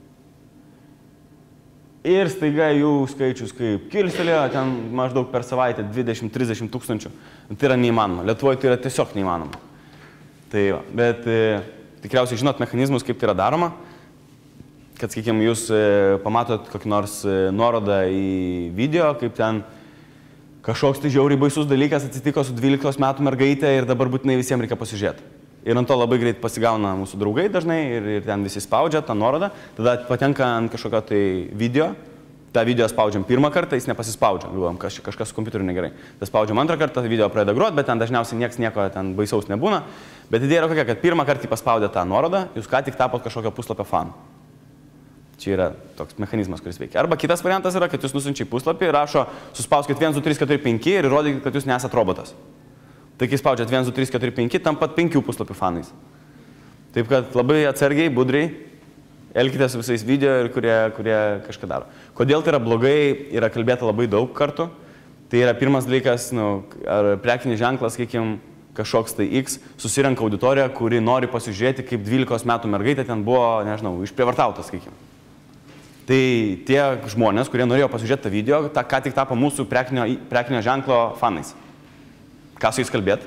Ir staiga jų skaičius kaip kilstelėjo, ten maždaug per savaitę dvidešimt trisdešimt tūkstančių. Tai yra neįmanoma. Lietuvoje tai yra tiesiog neįmanoma. Tai va, bet e, tikriausiai žinot mechanizmus, kaip tai yra daroma. Kad, sakykime, jūs e, pamatot kokį nors e, nuorodą į video, kaip ten kažkoks tai žiauriai baisus dalykas atsitiko su dvylikos metų mergaitė ir dabar būtinai visiems reikia pasižiūrėti. Ir ant to labai greit pasigauna mūsų draugai dažnai ir, ir ten visi spaudžia tą nuorodą, tada patenka ant kažkokio tai video, tą video spaudžiam pirmą kartą, jis nepasispaudžia, galvojam, kaž, kažkas su kompiuteriu negerai. Tada spaudžiam antrą kartą, video pradeda groti, bet ten dažniausiai nieks nieko ten baisaus nebūna. Bet idėja yra kokia, kad pirmą kartą paspaudė tą nuorodą, jūs ką tik tapot kažkokio puslapio fanų. Čia yra toks mechanizmas, kuris veikia. Arba kitas variantas yra, kad jūs nusiunčiai puslapį ir rašo, suspauskit vienas, du, trys, keturi, penki ir įrodykit, kad jūs nesat robotas. Tai kai spaudžiat vienas, du, trys, keturi, penki, tampat penkių puslapių fanais. Taip kad labai atsargiai, budriai, elkitės su visais video ir kurie, kurie kažką daro. Kodėl tai yra blogai, yra kalbėta labai daug kartų. Tai yra pirmas dalykas, nu, ar prekinis ženklas, sakykime, kažkoks tai X, susirenka auditoriją, kuri nori pasižiūrėti, kaip dvylikos metų mergaitė ten buvo, nežinau, išprievartautas, sakykime. Tai tie žmonės, kurie norėjo pasižiūrėti tą video, tą ką tik tapo mūsų prekinio, prekinio ženklo fanais. Ką su jais kalbėt?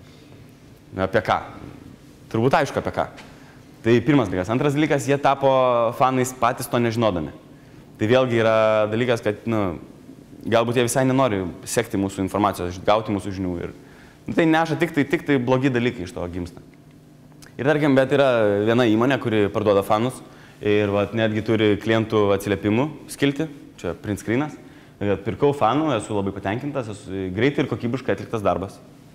Apie ką? Turbūt aišku apie ką. Tai pirmas dalykas. Antras dalykas, jie tapo fanais patys to nežinodami. Tai vėlgi yra dalykas, kad nu, galbūt jie visai nenori sekti mūsų informacijos, gauti mūsų žinių. Ir, nu, tai neša tik tai, tik tai blogi dalykai iš to gimsta. Ir tarkim, bet yra viena įmonė, kuri parduoda fanus ir vat, netgi turi klientų atsiliepimų skilti. Čia print screenas. Pirkau fanų, esu labai patenkintas, esu greitai ir kokybiškai atliktas darbas.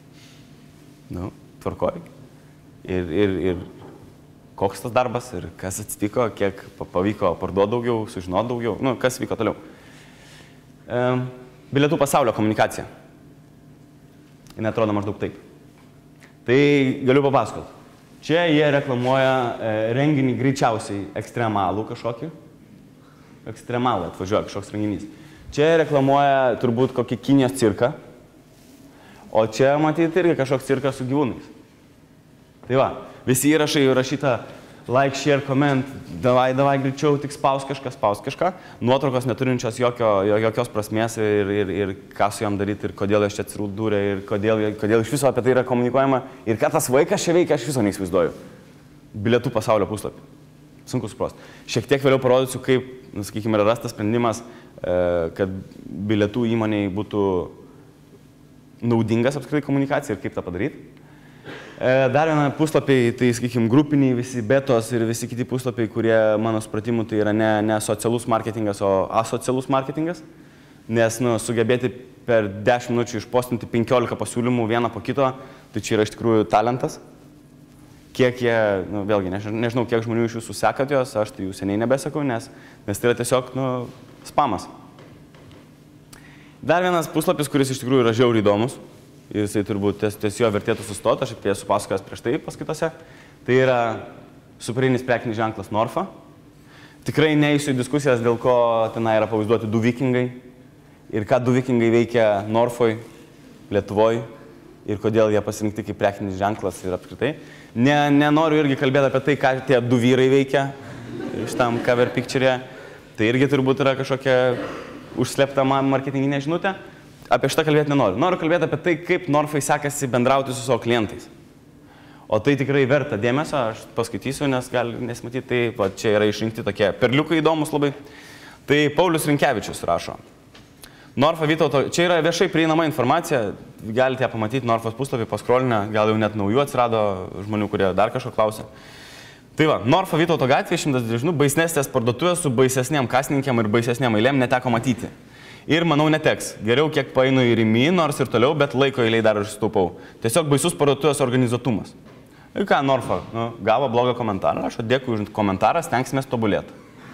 Nu, tvarkoj. Ir, ir, ir koks tas darbas ir kas atsitiko, kiek pavyko parduoti daugiau, sužinoti daugiau, nu, kas vyko toliau. E, bilietų pasaulio komunikacija. Jis atrodo maždaug taip. Tai galiu papasakoti. Čia jie reklamuoja e, renginį greičiausiai ekstremalų kažkokį. Ekstremalą atvažiuoja kažkoks renginys. Čia reklamuoja turbūt kokį Kinijos cirką. O čia matyti irgi kažkoks cirkas su gyvūnais. Tai va, visi įrašai rašyta like, share, comment, davai, davai greičiau, tik spaus kažką, spaus kažką. Nuotraukos neturinčios jokio, jokios prasmės ir, ir, ir ką su jom daryti, ir kodėl jos čia atsidūrė, ir kodėl, kodėl iš viso apie tai yra komunikuojama. Ir ką tas vaikas čia veikia, aš viso neįsivaizduoju. Bilietų pasaulio puslapį. Sunku suprasti. Šiek tiek vėliau parodysiu, kaip, sakykime, yra rastas sprendimas, kad bilietų įmoniai būtų naudingas apskritai komunikacija ir kaip tą padaryti. Dar vieną puslapiai, tai, sakykime, grupiniai visi betos ir visi kiti puslapiai, kurie, mano supratimu, tai yra ne, ne socialus marketingas, o asocialus marketingas. Nes, nu, sugebėti per dešimt minučių išpostinti penkiolika pasiūlymų vieną po kito, tai čia yra iš tikrųjų talentas. Kiek jie, nu, vėlgi, nežinau, kiek žmonių iš jūsų sekat jos, aš tai jų seniai nebesakau, nes, nes tai yra tiesiog, nu, spamas. Dar vienas puslapis, kuris iš tikrųjų yra žiauriai įdomus. Jisai turbūt ties, ties jo vertėtų sustoti, aš apie esu pasakojęs prieš tai paskaitose. Tai yra superinis prekinis ženklas Norfa. Tikrai neįsiu į diskusijas, dėl ko tenai yra pavaizduoti du vikingai ir ką du vikingai veikia Norfoj, Lietuvoj ir kodėl jie pasirinkti kaip prekinis ženklas ir apskritai. Ne, nenoriu irgi kalbėti apie tai, ką tie du vyrai veikia šitam cover picture. Tai irgi turbūt yra kažkokia užslėpta marketinginė žinutė. Apie šitą kalbėti nenoriu. Noriu kalbėti apie tai, kaip Norfai sekasi bendrauti su savo klientais. O tai tikrai verta dėmesio, aš paskaitysiu, nes gali nesimatyti, tai va, čia yra išrinkti tokie perliukai įdomus labai. Tai Paulius Rinkevičius rašo. Norfa Vytauto, čia yra viešai prieinama informacija, galite ją pamatyti Norfos puslapį, paskrolinę, gal jau net naujų atsirado žmonių, kurie dar kažko klausia. Tai va, Norfa Vytauto gatvė, šimtas dvidešimt, baisnesnės parduotuvės su baisesnėm kasininkėm ir baisesnėm eilėm neteko matyti. Ir manau neteks. Geriau kiek paeinu į Rimi, nors ir toliau, bet laiko eiliai dar ir sutaupau. Tiesiog baisus parduotuvės organizuotumas. Ir ką, Norfa, nu, gavo blogą komentarą, aš dėkui už komentarą, stengsimės tobulėti.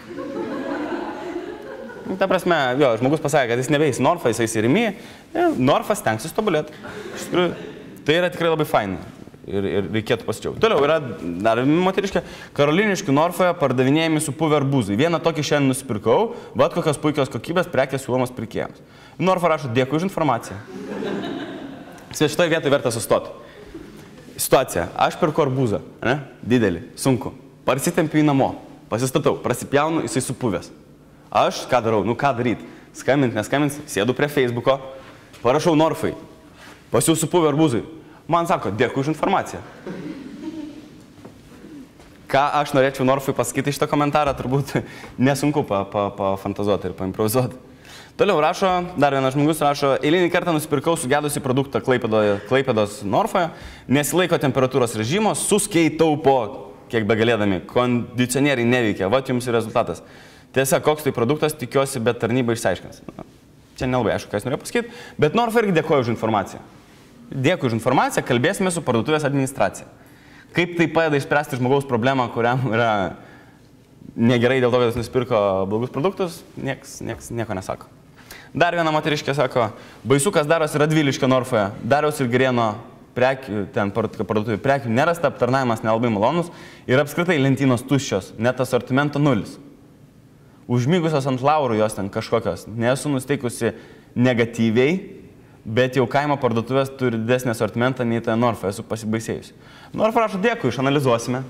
Ta prasme, jo, žmogus pasakė, kad jis nebeis Norfa, jis eis į Rimi, Norfa stengsis tobulėti. Iš tikrųjų, tai yra tikrai labai faina. Ir, ir reikėtų pasidžiaugti. Toliau yra dar moteriškė. Karoliniškių Norfoje pardavinėjami supuvę arbūzai. Vieną tokį šiandien nusipirkau, vat kokios puikios kokybės prekės siūlomos pirkėjams. Norfa rašo, dėkui už informaciją. Šitoje vietoje verta sustoti. Situacija. Aš perku arbūzą, ne? Didelį, sunku. Parsitempiu į namo, pasistatau, prasipjaunu, jisai supuvęs. Aš ką darau? Nu ką daryti? Skambint, neskambint, sėdu prie Facebooko, parašau Norfai, pas jų supuvę arbūzai. Man sako, dėkui už informaciją. Ką aš norėčiau Norfui pasakyti šitą komentarą, turbūt nesunku pafantazuoti ir paimprovizuoti. Toliau rašo, dar vienas žmogus rašo, eilinį kartą nusipirkau sugedusį produktą Klaipėdos Norfoje, nesilaiko temperatūros režimo, suskeitau po, kiek begalėdami, kondicionieriai neveikia, vat jums ir rezultatas. Tiesa, koks tai produktas, tikiuosi, bet tarnyba išsiaiškins. Čia nelabai aišku, ką jis norėjo pasakyti, bet Norfa irgi dėkoju už informaciją. Dėkui už informaciją, kalbėsime su parduotuvės administracija. Kaip tai padeda išspręsti žmogaus problemą, kuriam yra negerai dėl to, kad jis nusipirko blogus produktus, nieks, nieks nieko nesako. Dar viena moteriškė sako, baisu, kas darosi Radviliškio Norfoje, Dariaus ir Girėno prekių, ten parduotuvė prekių nerasta, aptarnavimas nelabai malonus ir apskritai lentynos tuščios, net asortimento nulis. Užmigusios ant laurų jos ten kažkokios, nesu nusteikusi negatyviai, bet jau kaimo parduotuvės turi didesnį asortimentą nei toje Norfa, esu pasibaisėjusi. Norfa rašo, dėkui, išanalizuosime.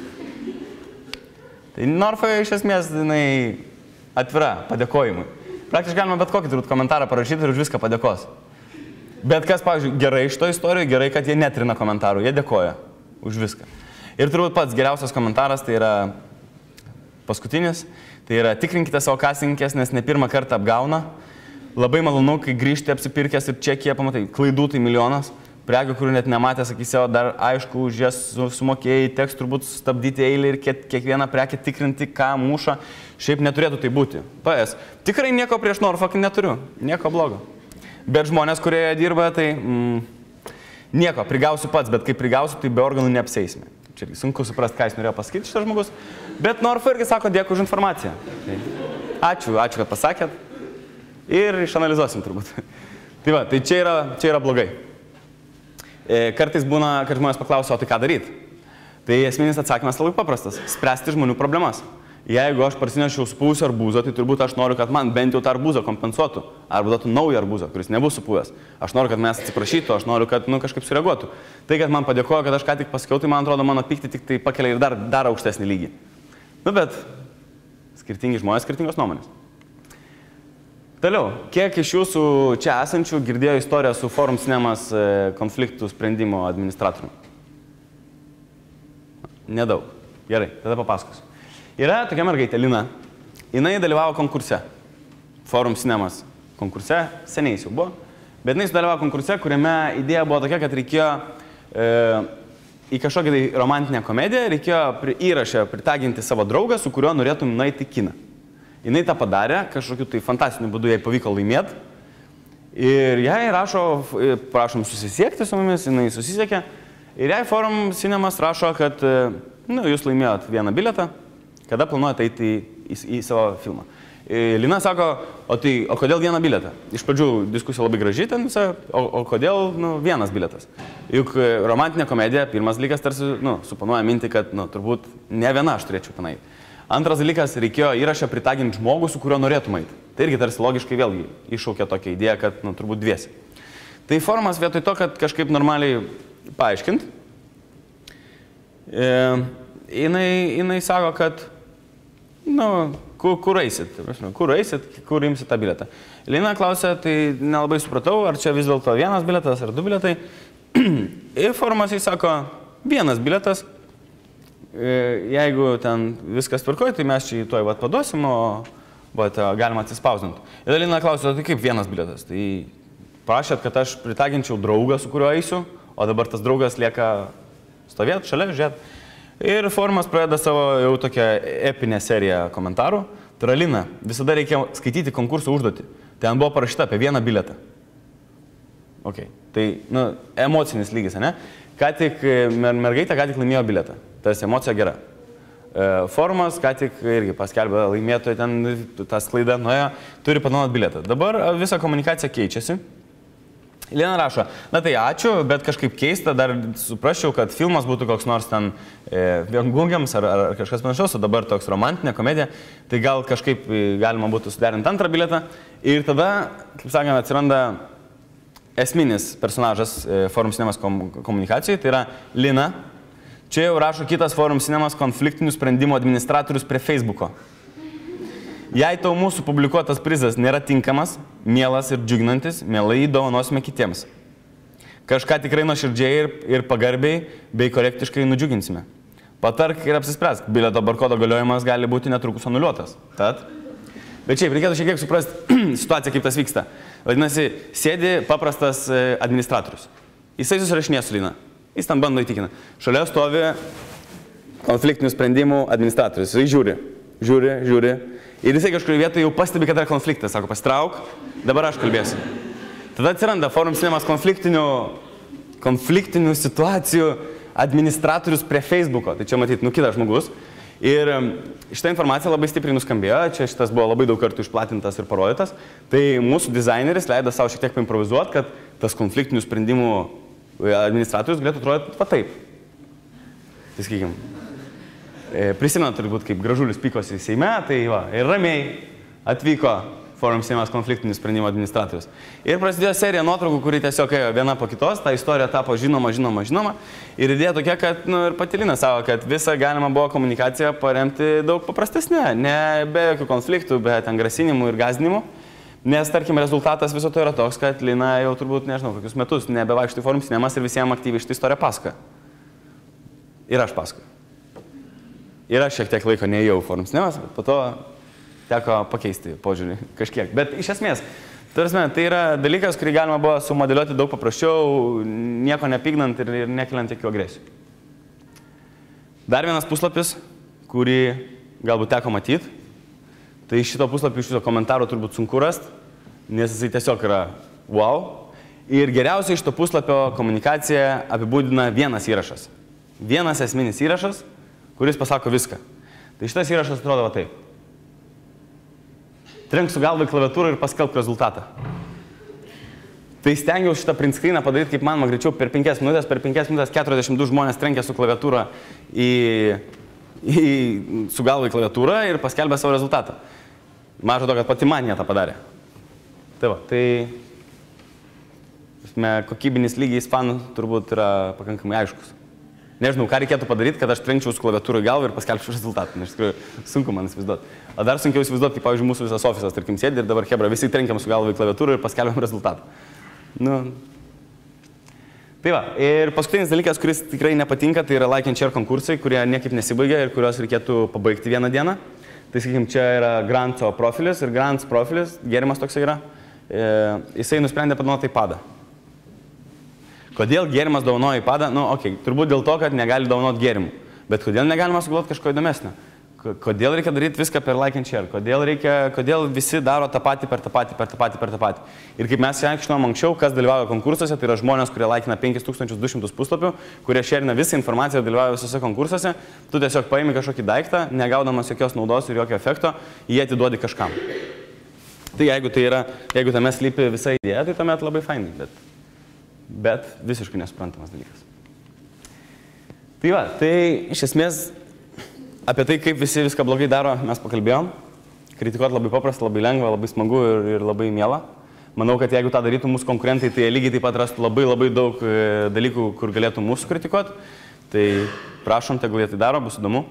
Tai Norfa iš esmės jinai atvira padėkojimui. Praktiškai galima bet kokį turbūt komentarą parašyti ir už viską padėkos. Bet kas, pavyzdžiui, gerai iš to istorijoje, gerai, kad jie netrina komentarų, jie dėkoja už viską. Ir turbūt pats geriausias komentaras, tai yra paskutinis, tai yra tikrinkite savo kasininkės, nes ne pirmą kartą apgauna. Labai malonu, kai grįžti apsipirkęs ir čekyje pamatai, klaidų tai milijonas, prekių, kurių net nematė, sakysiu, dar aišku, už jas sumokėjai, teks turbūt stabdyti eilę ir kiekvieną prekę tikrinti, ką muša, šiaip neturėtų tai būti. P S. Tikrai nieko prieš Norfa neturiu, nieko blogo. Bet žmonės, kurie dirba, tai mm, nieko, prigausiu pats, bet kai prigausiu, tai be organų neapseisime. Čia sunku suprasti, ką jis norėjo pasakyti šitas žmogus, bet Norfa irgi sako dėkui už informaciją. Tai, ačiū, ačiū, kad pasakėt. ir išanalizuosim turbūt. Tai va, tai čia yra, čia yra blogai. Kartais būna, kad žmonės paklausia, o tai ką daryti? Tai esminis atsakymas labai paprastas – spręsti žmonių problemas. Jeigu aš parsinešiau supuvusį arbūzą, tai turbūt aš noriu, kad man bent jau tą arbūzą kompensuotų. Arba duotų naują arbūzą, kuris nebus supuvęs. Aš noriu, kad mes atsiprašytų, aš noriu, kad nu, kažkaip sureaguotų. Tai, kad man padėkojo, kad aš ką tik pasakiau, tai man atrodo, mano pyktį tik tai pakelia ir dar, dar aukštesnį lygį. Nu, bet skirtingi žmonės, skirtingos nuomonės. Toliau, kiek iš jūsų čia esančių girdėjo istoriją su Forum Cinemas konfliktų sprendimo administratoriumi? Nedaug. Gerai, tada papasakosiu. Yra tokia mergaitė, Lina. Jinai dalyvavo konkurse. Forum Cinemas konkurse, seniai jau buvo. Bet jinai sudalyvavo konkurse, kuriame idėja buvo tokia, kad reikėjo e, į kažkokią tai romantinę komediją, reikėjo pri, įrašę pritaginti savo draugą, su kuriuo norėtum nueiti į kiną. Jinai tą padarė, kažkokiu tai fantastiniu būdu jai pavyko laimėti. Ir jai rašo, prašom susisiekti su mumis, jinai susisiekė. Ir jai Forum Cinemas rašo, kad nu, jūs laimėjot vieną bilietą. Kada planuojate eiti į, į, į savo filmą. Lina sako, o, tai, o kodėl vieną bilietą? Iš pradžių diskusija labai graži ten visą, o, o kodėl nu, vienas bilietas? Juk romantinė komedija, pirmas dalykas tarsi nu, suponuoja mintį, kad nu, turbūt ne viena aš turėčiau tenai. Antras dalykas, reikėjo įrašę pritaginti žmogų, su kuriuo norėtum eiti. Tai irgi tarsi logiškai vėlgi iššaukė tokią idėją, kad nu, turbūt dviesi. Tai Forumas vietoj to, kad kažkaip normaliai paaiškint, e, jinai, jinai sako, kad nu, kur, kur eisit, kur eisit, kur imsit tą biletą. Lina klausė, tai nelabai supratau, ar čia vis dėlto vienas biletas ar du biletai. Ir Forumas jis sako, vienas biletas, jeigu ten viskas tvarkoja, tai mes čia į tuoj vat paduosim, o vat, galima atsispausinti. Ir Lina klausė, tai kaip vienas biletas? Tai prašėt, kad aš pritaginčiau draugą, su kuriuo eisiu, o dabar tas draugas lieka stovėti šalia, žiūrėti. Ir Forumas pradeda savo jau tokią epinę seriją komentarų. Tai yra, Lina, visada reikia skaityti konkurso užduotį. Ten buvo parašyta apie vieną biletą. Ok. Tai, nu, emocinis lygis, ne? Ką tik mergaitė, ką tik laimėjo biletą. Tas emocija gera. Forumas, ką tik irgi paskelbė laimėtoją, ten tą sklaidą nuėjo, turi panaudoti biletą. Dabar visa komunikacija keičiasi. Lina rašo, na tai ačiū, bet kažkaip keista, dar suprasčiau, kad filmas būtų koks nors ten e, viengungiams ar, ar kažkas panašaus, o dabar toks romantinė komedija, tai gal kažkaip galima būtų suderinti antrą biletą. Ir tada, kaip sakant, atsiranda esminis personažas e, Forum Cinemas komunikacijai, tai yra Lina. Čia jau rašo kitas Forum Cinemas konfliktinių sprendimų administratorius prie Facebooko. Jei tau mūsų publikuotas prizas nėra tinkamas, mielas ir džiuginantis, mielai dovanosime kitiems. Kažką tikrai nuoširdžiai ir, ir pagarbiai bei korektiškai nudžiuginsime. Patark ir apsispręsk, bilieto barkodo galiojimas gali būti netrukus anuliuotas. Tad. Bet šiaip, reikėtų šiek tiek suprasti situaciją, kaip tas vyksta. Vadinasi, sėdi paprastas administratorius. Jisai susirašinė su Lina. Jis tam bando įtikina. Šalia stovi konfliktinių sprendimų administratorius. Jisai žiūri, žiūri, žiūri. Ir jisai kažkurį vietą jau pastebi, kad yra konfliktas. Sako, pasitrauk, dabar aš kalbėsiu. Tada atsiranda Forum Cinemas konfliktinių, konfliktinių situacijų administratorius prie Facebooko. Tai čia matyti, nu kitas žmogus. Ir šitą informaciją labai stipriai nuskambėjo. Čia šitas buvo labai daug kartų išplatintas ir parodytas. Tai mūsų dizaineris leido savo šiek tiek paimprovizuoti, kad tas konfliktinių sprendimų administratorius galėtų atrodyti va taip. Tai sakykim. Prisimenu turbūt, kaip Gražulis pykosi Seime, tai va, ir ramiai atvyko Forum Cinemas konfliktinių sprendimų administratorius. Ir prasidėjo serija nuotraukų, kuri tiesiog ėjo viena po kitos, ta istorija tapo žinoma, žinoma, žinoma. Ir idėja tokia, kad, nu, ir pati Lina savo, kad visą galima buvo komunikaciją paremti daug paprastesnė, ne be jokių konfliktų, be ten grasinimų ir gąsdinimų. Nes, tarkim, rezultatas viso to yra toks, kad Lina jau turbūt, nežinau, kokius metus nebevaikšto į Forum Cinemas ir visiems aktyviai šitą istoriją pasakoja. Ir aš pasakoju. Ir aš šiek tiek laiko neėjau Forum Cinemas, bet po to teko pakeisti požiūrį kažkiek. Bet iš esmės, tarsi, tai yra dalykas, kurį galima buvo sumodeliuoti daug paprasčiau, nieko nepykdant ir, ir nekeliant jokių agresijų. Dar vienas puslapis, kurį galbūt teko matyti, tai šito puslapio iš viso komentarų turbūt sunku rasti, nes jisai tiesiog yra wow. Ir geriausiai iš to puslapio komunikaciją apibūdina vienas įrašas. Vienas esminis įrašas, kuris pasako viską. Tai šitas įrašas atrodo va taip. trenk su galva į klaviatūrą ir paskelbk rezultatą. Tai stengiausi šitą print screeną padaryti kaip manoma greičiau per penkias minutės, per penkias minutės keturiasdešimt du žmonės trenkė su klaviatūra į, į, su galva į klaviatūrą ir paskelbė savo rezultatą. Mažo to, kad pati manija tą padarė. Tai va, tai kokybinis lygiai fanų turbūt yra pakankamai aiškus. Nežinau, ką reikėtų padaryti, kad aš trenkčiau su klaviatūra į galvą ir paskelbčiau rezultatą. Iš tikrųjų, sunku man įsivaizduoti. O dar sunkiau įsivaizduoti, kaip, pavyzdžiui, mūsų visas ofisas, tarkim, sėdi ir dabar hebra, visi trenkiam su galva į klaviatūrą ir paskelbiam rezultatą. Nu. Tai va, ir paskutinis dalykas, kuris tikrai nepatinka, tai yra like and share konkursai, kurie niekaip nesibaigia ir kuriuos reikėtų pabaigti vieną dieną. Tai, sakykim, čia yra Granto profilis ir Grants profilis, gėrimas toksai yra. E, jisai nusprendė padovanoti iPadą. Kodėl gėrimas dovanoja iPadą? Nu, okei, okay, turbūt dėl to, kad negali dovanoti gėrimų. Bet kodėl negalima sugalvoti kažko įdomesnio? Kodėl reikia daryti viską per like and share? Kodėl, reikia, kodėl visi daro tą patį per tą patį, per tą patį, per tą patį? Ir kaip mes aiškinom anksčiau, kas dalyvauja konkursuose, tai yra žmonės, kurie laikina penkis tūkstančius du šimtus puslapių, kurie šerina visą informaciją ir dalyvauja visose konkursuose. Tu tiesiog paimi kažkokį daiktą, negaudamas jokios naudos ir jokio efekto, jį atiduodi kažkam. Tai jeigu tai yra, jeigu tame slypi visa idėja, tai tuomet labai fainai, bet, bet visiškai nesuprantamas dalykas. Tai va, tai iš esmės apie tai, kaip visi viską blogai daro, mes pakalbėjom. Kritikuoti labai paprasta, labai lengva, labai smagu ir, ir labai miela. Manau, kad jeigu tą darytų mūsų konkurentai, tai lygiai taip pat rastų labai labai daug dalykų, kur galėtų mūsų kritikuoti. Tai prašom, tegul jie tai daro, bus įdomu.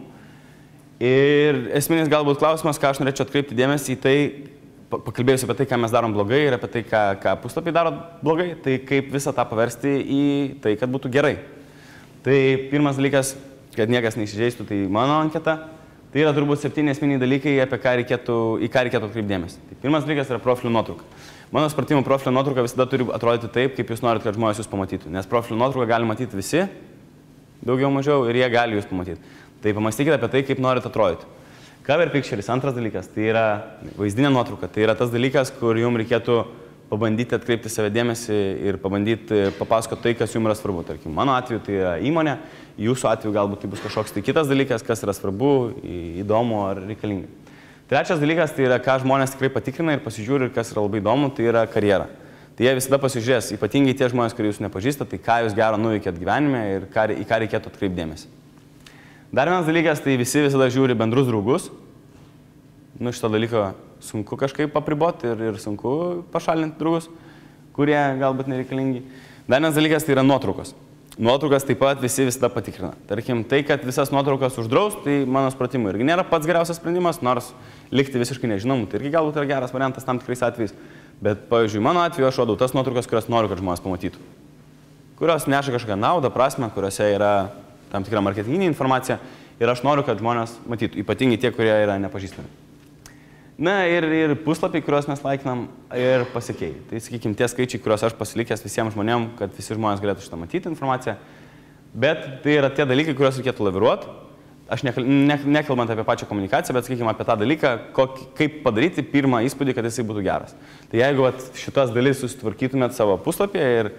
Ir esminis galbūt klausimas, ką aš norėčiau atkreipti dėmesį į tai, pakalbėjusi apie tai, ką mes darom blogai ir apie tai, ką, ką puslapiai daro blogai, tai kaip visą tą paversti į tai, kad būtų gerai. Tai pirmas dalykas, kad niekas neįsižeistų, tai mano anketa. Tai yra turbūt septyni esminiai dalykai, apie ką reikėtų, į ką reikėtų atkreipti dėmesį. Tai pirmas dalykas yra profilio nuotrauka. Mano supratimu, profilio nuotrauka visada turi atrodyti taip, kaip jūs norit, kad žmonės jūs pamatytų. Nes profilio nuotrauką gali matyti visi, daugiau mažiau, ir jie gali jūs pamatyti. Tai pamastykite apie tai, kaip norit atrodyti. Cover pictures, antras dalykas, tai yra vaizdinė nuotrauka. Tai yra tas dalykas, kur jums reikėtų pabandyti atkreipti save dėmesį ir pabandyti papasakoti tai, kas jums yra svarbu. Tarkim, mano atveju tai yra įmonė, jūsų atveju galbūt tai bus kažkoks tai kitas dalykas, kas yra svarbu, įdomu ar reikalinga. Trečias dalykas tai yra, ką žmonės tikrai patikrina ir pasižiūri, ir kas yra labai įdomu, tai yra karjera. Tai jie visada pasižiūrės, ypatingai tie žmonės, kurie jūs nepažįsta, tai ką jūs gero nuveikėt gyvenime ir ką, į ką reikėtų atkreipti dėmesį. Dar vienas dalykas, tai visi visada žiūri bendrus draugus. Nu, šito dalyko sunku kažkaip apriboti ir, ir sunku pašalinti draugus, kurie galbūt nereikalingi. Dar vienas dalykas tai yra nuotraukos. Nuotraukas taip pat visi visada patikrina. Tarkim, tai, kad visas nuotraukas uždraus, tai mano supratimu irgi nėra pats geriausias sprendimas, nors likti visiškai nežinomų, tai irgi galbūt yra geras variantas tam tikrais atvejais. Bet, pavyzdžiui, mano atveju aš rodau tas nuotraukas, kurias noriu, kad žmonės pamatytų. Kurios neša kažkokią naudą, prasmę, kuriuose yra tam tikra marketinginė informacija ir aš noriu, kad žmonės matytų, ypatingai tie, kurie yra nepažįstami. Na ir, ir puslapiai, kuriuos mes laikinam, ir pasekėjai. Tai, sakykime, tie skaičiai, kuriuos aš pasilikęs visiems žmonėm, kad visi žmonės galėtų šitą matyti informaciją. Bet tai yra tie dalykai, kuriuos reikėtų laviruoti. Aš nekal, ne, nekalbant apie pačią komunikaciją, bet, sakykime, apie tą dalyką, kok, kaip padaryti pirmą įspūdį, kad jisai būtų geras. Tai jeigu at, šitas dalis susitvarkytumėt savo puslapyje ir,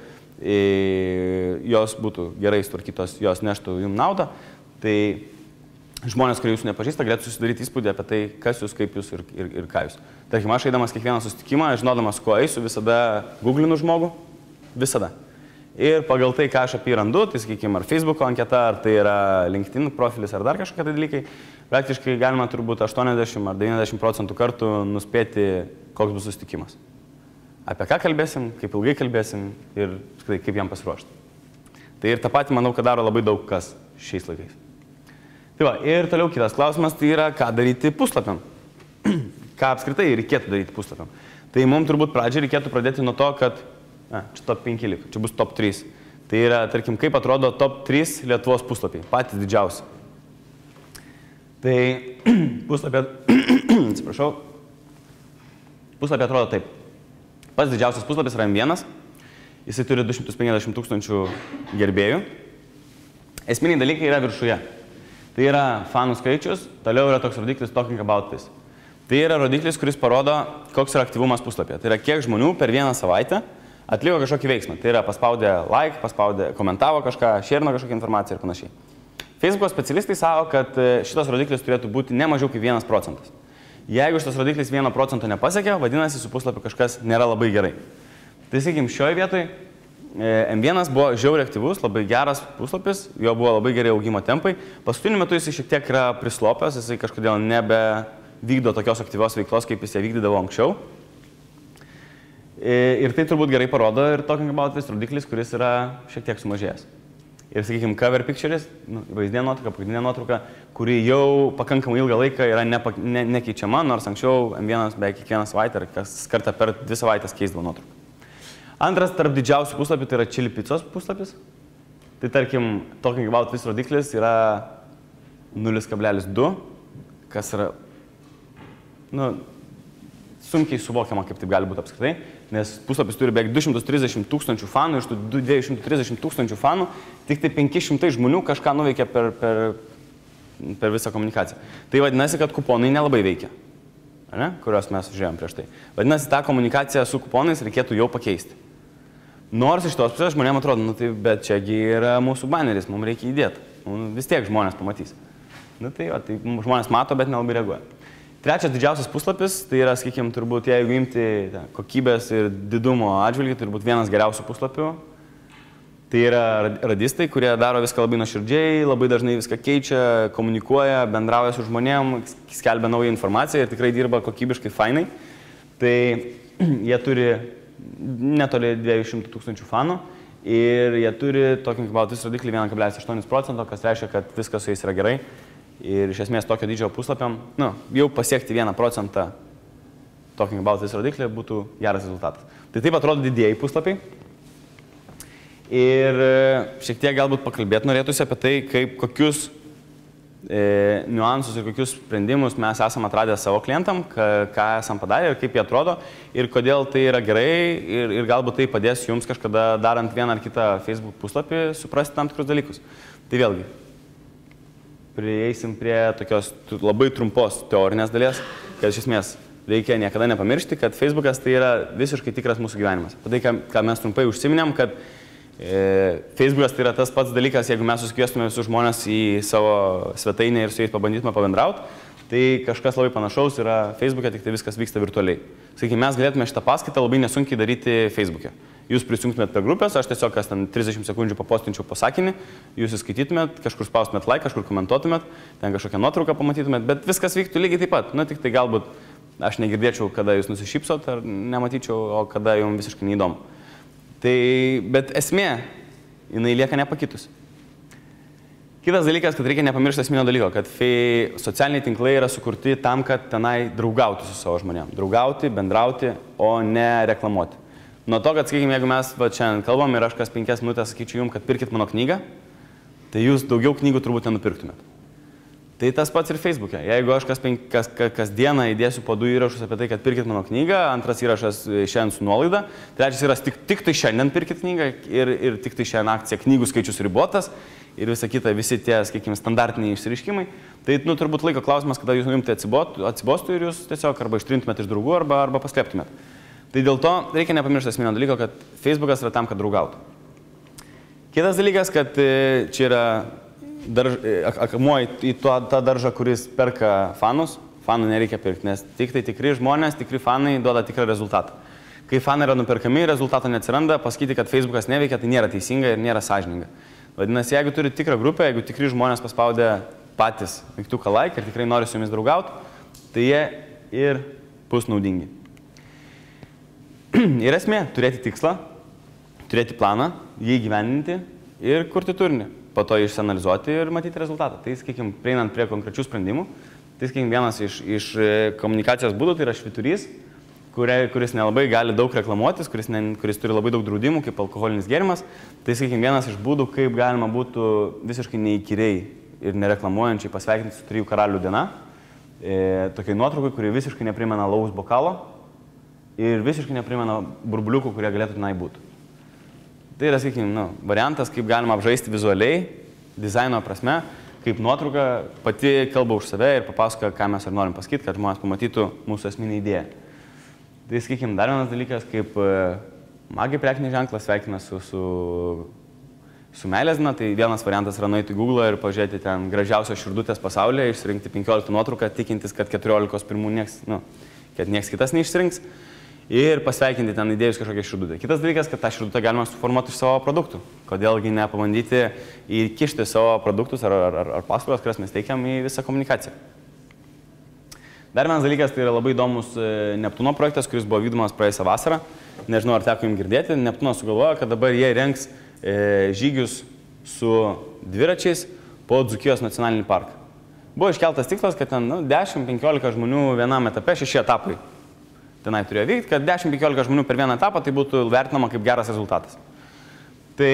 ir jos būtų gerai sutvarkytos, jos neštų jums naudą, tai žmonės, kurie jūsų nepažįsta, galėtų susidaryti įspūdį apie tai, kas jūs, kaip jūs ir, ir, ir ką jūs. Tarkim, aš eidamas kiekvieną susitikimą, žinodamas, ko eisiu, visada googlinu žmogų. Visada. Ir pagal tai, ką aš apie jį randu, tai, sakykime, ar Facebook'o anketa, ar tai yra LinkedIn profilis, ar dar kažkokie tai dalykai, praktiškai galima turbūt aštuoniasdešimt ar devyniasdešimt procentų kartų nuspėti, koks bus susitikimas. Apie ką kalbėsim, kaip ilgai kalbėsim ir kaip jam pasiruošti. Tai ir tą patį, manau, kad daro labai daug kas šiais laikais. Tai va, ir toliau kitas klausimas, tai yra, ką daryti puslapiam. Ką apskritai reikėtų daryti puslapiam. Tai mums turbūt pradžiai reikėtų pradėti nuo to, kad, na, čia top penki liko, čia bus top trys. Tai yra, tarkim, kaip atrodo top trys Lietuvos puslapiai, patys didžiausi. Tai puslapė, atsiprašau, puslapė atrodo taip. Pats didžiausias puslapis yra M vienas, jisai turi du šimtus penkiasdešimt tūkstančių gerbėjų. Esminiai dalykai yra viršuje. Tai yra fanų skaičius, toliau yra toks rodiklis Talking About This. Tai yra rodiklis, kuris parodo, koks yra aktyvumas puslapyje. Tai yra, kiek žmonių per vieną savaitę atliko kažkokį veiksmą. Tai yra, paspaudė like, paspaudė, komentavo kažką, šerino kažkokią informaciją ir panašiai. Facebook'o specialistai sako, kad šitas rodiklis turėtų būti ne mažiau kaip vienas procentas. Jeigu šitas rodiklis vieno procento nepasiekia, vadinasi, su puslapiu kažkas nėra labai gerai. Tai sakykim, šioje vietoje M vienas buvo žiauriai aktyvus, labai geras puslapis, jo buvo labai geri augimo tempai. Paskutiniu metu jis šiek tiek yra prislopęs, jisai kažkodėl nebevykdo tokios aktyvios veiklos, kaip jis ją vykdydavo anksčiau. Ir tai turbūt gerai parodo ir Talking About This rodiklis, kuris yra šiek tiek sumažėjęs. Ir, sakykime, cover pictures, nu, vaizdinė nuotrauka, pagrindinė nuotrauka, kuri jau pakankamai ilgą laiką yra nepa, ne, nekeičiama, nors anksčiau M vienas beveik kiekvieną savaitę ar kas kartą per dvi savaitės keisdavo nuotrauką. Antras tarp didžiausių puslapių tai yra Chili Pizzos puslapis. Tai tarkim, Talking About This rodiklis yra nulis kablelis du, kas yra nu, sunkiai suvokiama, kaip taip gali būti apskritai, nes puslapis turi beveik du šimtus trisdešimt tūkstančių fanų, iš tų dviejų šimtų trisdešimt tūkstančių fanų tik tai penki šimtai žmonių kažką nuveikia per, per, per visą komunikaciją. Tai vadinasi, kad kuponai nelabai veikia, ne? Kuriuos mes žiūrėjom prieš tai. Vadinasi, tą komunikaciją su kuponais reikėtų jau pakeisti. Nors iš tos pusės žmonėms atrodo, nu, tai, bet čiagi yra mūsų baneris, mums reikia įdėti. Nu, vis tiek žmonės pamatys. Nu, tai, o, tai žmonės mato, bet nelabai reaguoja. Trečias didžiausias puslapis, tai yra, sakykime, turbūt, jeigu imti ta, kokybės ir didumo atžvilgį, turbūt vienas geriausių puslapių. Tai yra radistai, kurie daro viską labai nuoširdžiai, labai dažnai viską keičia, komunikuoja, bendrauja su žmonėm, skelbia naują informaciją ir tikrai dirba kokybiškai fainai. Tai jie turi netoli dviejų šimtų tūkstančių fanų ir jie turi Talking About This rodiklį vienas kablelis aštuoni procento, kas reiškia, kad viskas su jais yra gerai. Ir iš esmės tokio dydžio puslapiam, nu, jau pasiekti vieną procentą Talking About This rodiklį būtų geras rezultatas. Tai taip atrodo didieji puslapiai. Ir šiek tiek galbūt pakalbėti norėtųsi apie tai, kaip kokius e, niuansus ir kokius sprendimus mes esame atradę savo klientam, ką, ką esame padarę ir kaip jie atrodo ir kodėl tai yra gerai ir, ir galbūt tai padės jums kažkada darant vieną ar kitą Facebook puslapį suprasti tam tikrus dalykus. Tai vėlgi, prieisim prie tokios labai trumpos teorinės dalies, kad iš esmės reikia niekada nepamiršti, kad Facebookas tai yra visiškai tikras mūsų gyvenimas. Apie tai, ką mes trumpai užsiminėm, kad e, Facebookas tai yra tas pats dalykas, jeigu mes susikviestume visus žmonės į savo svetainę ir su jais pabandytume pabendrauti, tai kažkas labai panašaus yra Facebook'e, tik tai viskas vyksta virtualiai. Sakykime, mes galėtume šitą paskaitą labai nesunkiai daryti Facebook'e. Jūs prisijungtumėt prie grupės, aš tiesiog kas ten trisdešimt sekundžių papostinčiau po sakinį, jūs įskaitytumėt, kažkur spaustumėt like, kažkur komentuotumėt, ten kažkokią nuotrauką pamatytumėt, bet viskas vyktų lygiai taip pat. Nu, tik tai galbūt aš negirdėčiau, kada jūs nusišypsot ar nematyčiau, o kada jums visiškai neįdomu. Tai, bet esmė, jinai lieka nepakitusi. Kitas dalykas, kad reikia nepamiršti esminio dalyko, kad socialiniai tinklai yra sukurti tam, kad tenai draugauti su savo žmonėm. Draugauti, bendrauti, o ne reklamuoti. Nuo to, kad, sakykime, jeigu mes va, šiandien kalbam ir aš kas penkias minutės sakyčiau jums, kad pirkit mano knygą, tai jūs daugiau knygų turbūt nenupirktumėt. Tai tas pats ir Facebook'e. Jeigu aš kas, kas, kas, kas dieną įdėsiu po du įrašus apie tai, kad pirkit mano knygą, antras įrašas šiandien su nuolaida, trečias įrašas tik, tik tai šiandien pirkit knygą ir, ir tik tai šiandien akcija knygų skaičius ribotas ir visa kita, visi tie, sakykime, standartiniai išsireiškimai, tai nu, turbūt laiko klausimas, kada jūs jums tai atsibostų ir jūs tiesiog arba ištrintumėt iš draugų arba, arba paslėptumėt. Tai dėl to reikia nepamiršti esminio dalyko, kad Facebookas yra tam, kad draugautų. Kitas dalykas, kad čia yra darž, akmuo į tą, tą daržą, kuris perka fanus. Fanų nereikia pirkti, nes tik tai tikri žmonės, tikri fanai duoda tikrą rezultatą. Kai fanai yra nuperkami, rezultato neatsiranda, pasakyti, kad Facebookas neveikia, tai nėra teisinga ir nėra sąžininga. Vadinasi, jeigu turi tikrą grupę, jeigu tikri žmonės paspaudė patys mygtuką like ir tikrai nori su jumis draugauti, tai jie ir bus naudingi. Ir esmė, turėti tikslą, turėti planą, jį įgyvendinti ir kurti turinį. Po to išsianalizuoti ir matyti rezultatą. Tai, sakykime, prieinant prie konkrečių sprendimų, tai, sakykime, vienas iš, iš komunikacijos būdų tai yra švyturys, kuria, kuris nelabai gali daug reklamuotis, kuris, ne, kuris turi labai daug draudimų, kaip alkoholinis gėrimas. Tai, sakykime, vienas iš būdų, kaip galima būtų visiškai neįkyriai ir nereklamuojančiai pasveikinti su trijų karalių diena. E, tokiai nuotraukai, kuri visiškai neprimena alaus bokalo ir visiškai neprimena burbuliukų, kurie galėtų tenai būti. Tai yra, sakykime, nu, variantas, kaip galima apžaisti vizualiai, dizaino prasme, kaip nuotrauka pati kalba už save ir papasakoja, ką mes ir norim pasakyti, kad žmonės pamatytų mūsų esminę idėją. Tai, sakykime, dar vienas dalykas, kaip Magiai prekinis ženklas sveikina su, su su meilės diena, tai vienas variantas yra nueiti į Google ir pažiūrėti ten gražiausios širdutės pasaulyje, išsirinkti penkioliktą nuotrauką, tikintis, kad keturiolikos pirmų nieks, nu, kad nieks kitas neišsirinks ir pasveikinti ten įdėjus kažkokią širdutę. Kitas dalykas, kad tą širdutę galima suformuoti iš savo produktų. Kodėlgi nepabandyti įkišti savo produktus ar, ar, ar paslaugas, kurias mes teikiam į visą komunikaciją. Dar vienas dalykas, tai yra labai įdomus Neptūno projektas, kuris buvo vykdomas praėjusią vasarą. Nežinau, ar teko jums girdėti. Neptūnas sugalvojo, kad dabar jie rengs e, žygius su dviračiais po Dzūkijos nacionalinį parką. Buvo iškeltas tikslas, kad ten nu, dešimt penkiolika žmonių vienam etape, šeši etapai tenai turėjo vykti, kad dešimt penkiolika žmonių per vieną etapą tai būtų vertinama kaip geras rezultatas. Tai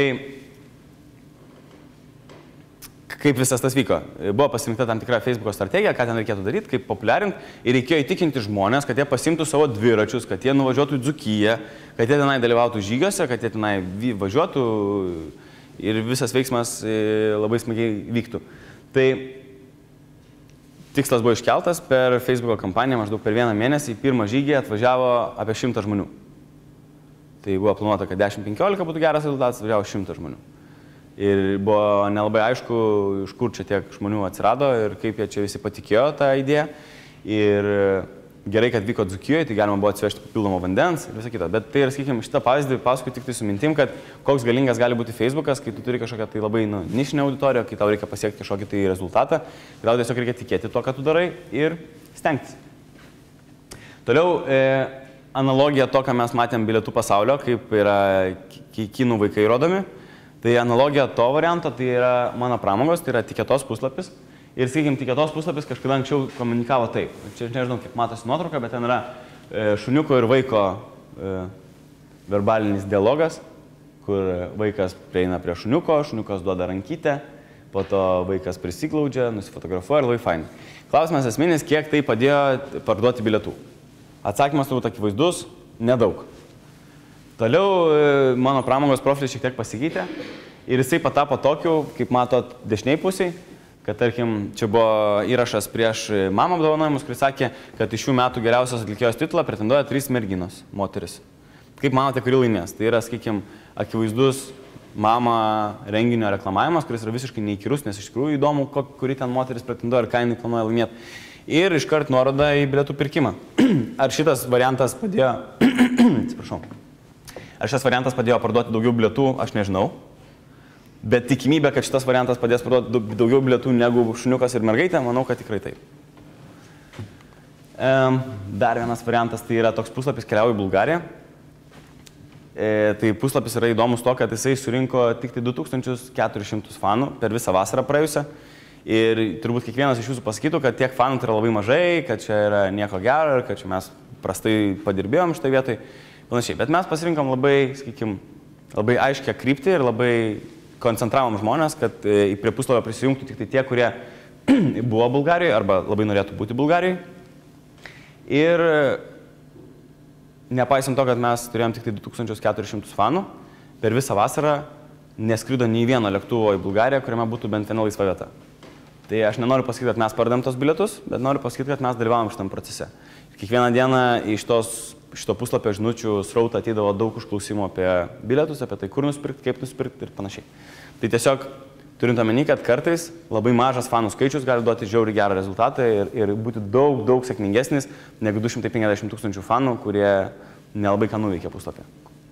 kaip visas tas vyko? Buvo pasirinkta tam tikra Facebook'o strategija, ką ten reikėtų daryti, kaip populiarinti ir reikėjo įtikinti žmonės, kad jie pasimtų savo dviračius, kad jie nuvažiuotų į Dzūkiją, kad jie tenai dalyvautų žygiuose, kad jie tenai važiuotų ir visas veiksmas labai smagiai vyktų. Tai tikslas buvo iškeltas per Facebook'o kampaniją, maždaug per vieną mėnesį į pirmą žygį atvažiavo apie šimtą žmonių. Tai buvo planuota, kad dešimt penkiolika būtų geras rezultatas, atvažiavo šimtas žmonių. Ir buvo nelabai aišku, iš kur čia tiek žmonių atsirado ir kaip jie čia visi patikėjo tą idėją. Ir gerai, kad vyko Dzūkijoje, tai galima buvo atsivežti papildomą vandens ir visą kitą. Bet tai ir, sakykime, šitą pavyzdį paskui tik tai su mintim, kad koks galingas gali būti Facebook'as, kai tu turi kažkokią tai labai nu, nišinę auditoriją, kai tau reikia pasiekti kažkokį tai rezultatą, kai tau tiesiog reikia tikėti to, ką tu darai ir stengtis. Toliau, e, analogija to, ką mes matėm bilietų pasaulio, kaip yra kinų vaikai rodomi. Tai analogija to varianto, tai yra mano pramogos, tai yra tiketos puslapis. Ir, sakykime, tiketos puslapis kažkada anksčiau komunikavo taip. Čia nežinau, kaip matosi nuotrauka, bet ten yra e, šuniuko ir vaiko e, verbalinis dialogas, kur vaikas prieina prie šuniuko, šuniukas duoda rankytę, po to vaikas prisiglaudžia, nusifotografuoja ir labai fainai. Klausimas esminis, kiek tai padėjo parduoti bilietų. Atsakymas turbūt akivaizdus – nedaug. Toliau mano pramogos profilis šiek tiek pasikeitė ir jisai patapo tokiu, kaip matot, dešiniai pusiai, kad, tarkim, čia buvo įrašas prieš mamą apdovanojimus, kuris sakė, kad iš šių metų geriausios atlikėjos titulą pretenduoja trys merginos, moteris. Kaip manote, kuri laimės? Tai yra, sakykime, akivaizdus mama renginio reklamavimas, kuris yra visiškai neįkyrus, nes iš tikrųjų įdomu, kuri ten moteris pretenduoja ir ką jinai planuoja laimėti. Ir iškart nuoroda į bilietų pirkimą. Ar šitas variantas padėjo... Atsiprašau. Ar šitas variantas padėjo parduoti daugiau bilietų, aš nežinau. Bet tikimybė, kad šitas variantas padės parduoti daugiau bilietų negu šuniukas ir mergaitė, manau, kad tikrai taip. Dar vienas variantas, tai yra toks puslapis Keliauju į Bulgariją. Tai puslapis yra įdomus to, kad jisai surinko tik tai du tūkstančius keturis šimtus fanų per visą vasarą praėjusią. Ir turbūt kiekvienas iš jūsų pasakytų, kad tiek fanų tai yra labai mažai, kad čia yra nieko gero ir kad čia mes prastai padirbėjom šitoj vietoj. Panašiai. Bet mes pasirinkom labai, sakykime, labai aiškę kryptį ir labai koncentravom žmonės, kad prie puslapio prisijungtų tik tai tie, kurie buvo Bulgarijoje arba labai norėtų būti Bulgarijoje. Ir nepaisant to, kad mes turėjom tik tai du tūkstančius keturis šimtus fanų, per visą vasarą neskrido nei vieno lėktuvo į Bulgariją, kuriame būtų bent viena laisva vieta. Tai aš nenoriu pasakyti, kad mes pardavėm tos bilietus, bet noriu pasakyti, kad mes dalyvavom šitam procese. Ir kiekvieną dieną iš tos šito puslapio žinučių srautą ateidavo daug užklausimų apie bilietus, apie tai, kur nusipirkti, kaip nusipirkti ir panašiai. Tai tiesiog turint omeny, kad kartais labai mažas fanų skaičius gali duoti žiauriai gerą rezultatą ir, ir būti daug, daug sėkmingesnis negu du šimtai penkiasdešimt tūkstančių fanų, kurie nelabai ką nuveikė puslapį.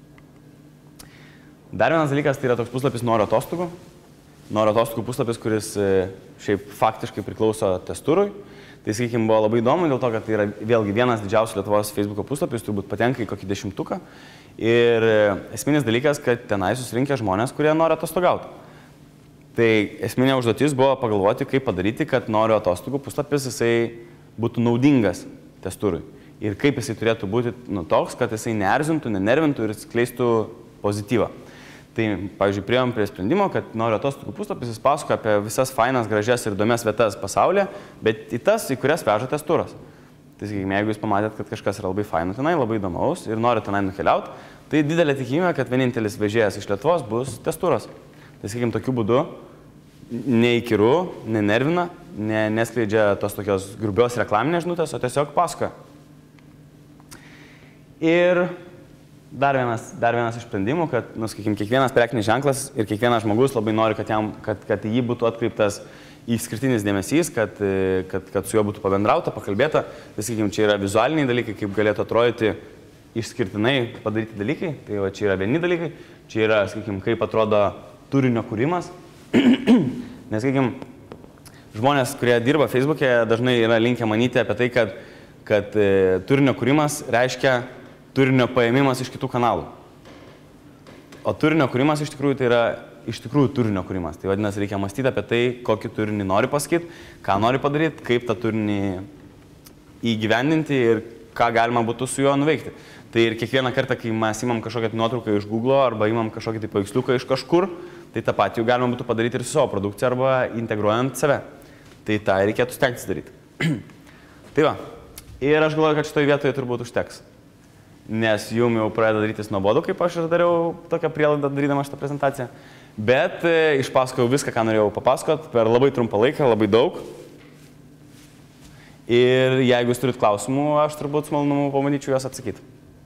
Dar vienas dalykas, tai yra toks puslapis Noriu atostogų. Noriu atostogų puslapis, kuris šiaip faktiškai priklauso Testurui. Tai, sakykime, buvo labai įdomu dėl to, kad tai yra vėlgi vienas didžiausių Lietuvos Facebook'o puslapis, turbūt patenka į kokį dešimtuką. Ir esminis dalykas, kad tenai susirinkę žmonės, kurie nori atostogauti. Tai esminė užduotis buvo pagalvoti, kaip padaryti, kad Noriu atostogų puslapis jisai būtų naudingas Testurui. Ir kaip jisai turėtų būti nu, toks, kad jisai neerzintų, nenervintų ir skleistų pozityvą. Tai, pavyzdžiui, priėjom prie sprendimo, kad Noriu atostogų puslapis jis pasakoja apie visas fainas, gražias ir įdomias vietas pasaulyje, bet į tas, į kurias veža Testuras. Tai, sakykime, jeigu jūs pamatėt, kad kažkas yra labai faina tenai, labai įdomaus ir nori tenai nukeliauti, tai didelė tikimybė, kad vienintelis vežėjas iš Lietuvos bus Testuras. Tai, sakykime, tokiu būdu neįkyru, nenervina, ne, neskleidžia tos tokios grubios reklaminės žinutės, o tiesiog pasakoja. Ir dar vienas, dar vienas iš sprendimų, kad, nu, sakykim, kiekvienas prekinis ženklas ir kiekvienas žmogus labai nori, kad, jam, kad, kad jį būtų atkreiptas išskirtinis dėmesys, kad, kad, kad su juo būtų pabendrauta, pakalbėta. Tai, sakykim, čia yra vizualiniai dalykai, kaip galėtų atrodyti išskirtinai padaryti dalykai. Tai va, čia yra vieni dalykai. Čia yra, sakykim, kaip atrodo turinio kūrimas. Nes, sakykim, žmonės, kurie dirba Facebook'e, dažnai yra linkę manyti apie tai, kad, kad e, turinio kūrimas reiškia turinio paėmimas iš kitų kanalų. O turinio kūrimas iš tikrųjų tai yra iš tikrųjų turinio kūrimas. Tai vadinasi, reikia mąstyti apie tai, kokį turinį nori pasakyti, ką nori padaryti, kaip tą turinį įgyvendinti ir ką galima būtų su juo nuveikti. Tai ir kiekvieną kartą, kai mes imam kažkokią nuotrauką iš Google arba imam kažkokį tai paveiksliuką iš kažkur, tai tą patį jau galima būtų padaryti ir su savo produkcija arba integruojant save. Tai tą reikėtų stengtis daryti. Tai va. Ir aš galvoju, kad šitoje vietoje turbūt užteks. Nes jums jau pradeda darytis nuobodu, kaip aš ir dariau tokią prielaidą darydama šitą prezentaciją. Bet e, išpasakojau viską, ką norėjau papasakot per labai trumpą laiką, labai daug. Ir jeigu jūs turit klausimų, aš turbūt su malonumu pabandyčiau juos atsakyti.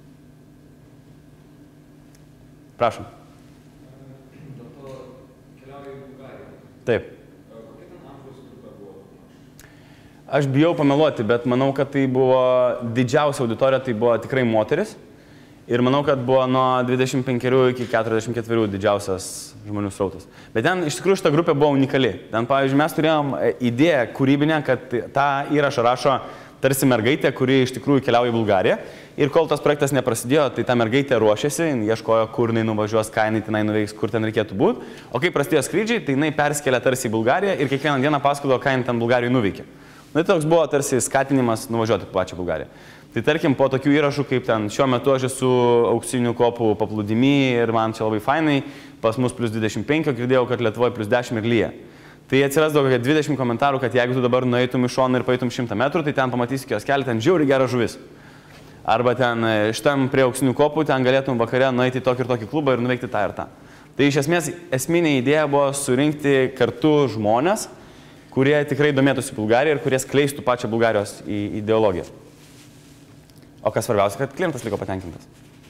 Prašom. Dėl to keliauji į Bulgariją. Taip. Kokia ten amžiaus grupė buvo? Aš bijau pameluoti, bet manau, kad tai buvo didžiausia auditorija, tai buvo tikrai moteris. Ir manau, kad buvo nuo dvidešimt penkerių iki keturiasdešimt ketverių didžiausias žmonių srautas. Bet ten iš tikrųjų šita grupė buvo unikali. Ten, pavyzdžiui, mes turėjom idėją kūrybinę, kad tą įrašą rašo tarsi mergaitė, kuri iš tikrųjų keliauja į Bulgariją. Ir kol tas projektas neprasidėjo, tai ta mergaitė ruošėsi, ieškojo, kur jinai nuvažiuos, ką jinai tenai nuveiks, kur ten reikėtų būti. O kai prasidėjo skrydžiai, tai jinai perskėlė tarsi į Bulgariją ir kiekvieną dieną pasakodavo, ką jinai ten Bulgarijoje nuveikė. Na, tai toks buvo tarsi skatinimas nuvažiuoti po pačią Bulgariją. Tai tarkim, po tokių įrašų, kaip ten šiuo metu aš esu auksinių kopų paplūdimy ir man čia labai fainai, pas mus plus dvidešimt penki, girdėjau, kad Lietuvoje plus dešimt ir lyja. Tai atsirasdavo kokie dvidešimt komentarų, kad jeigu tu dabar nueitum į šoną ir paeitum šimtą metrų, tai ten pamatysi kioskelį, ten žiauriai gera žuvis. Arba ten šitam prie auksinių kopų, ten galėtum vakare nueiti į tokį ir tokį klubą ir nuveikti tą ir tą. Tai iš esmės esminė idėja buvo surinkti kartu žmonės, kurie tikrai domėtųsi Bulgariją ir kurie skleistų pačią Bulgarijos ideologiją. O kas svarbiausia, kad klientas liko patenkintas.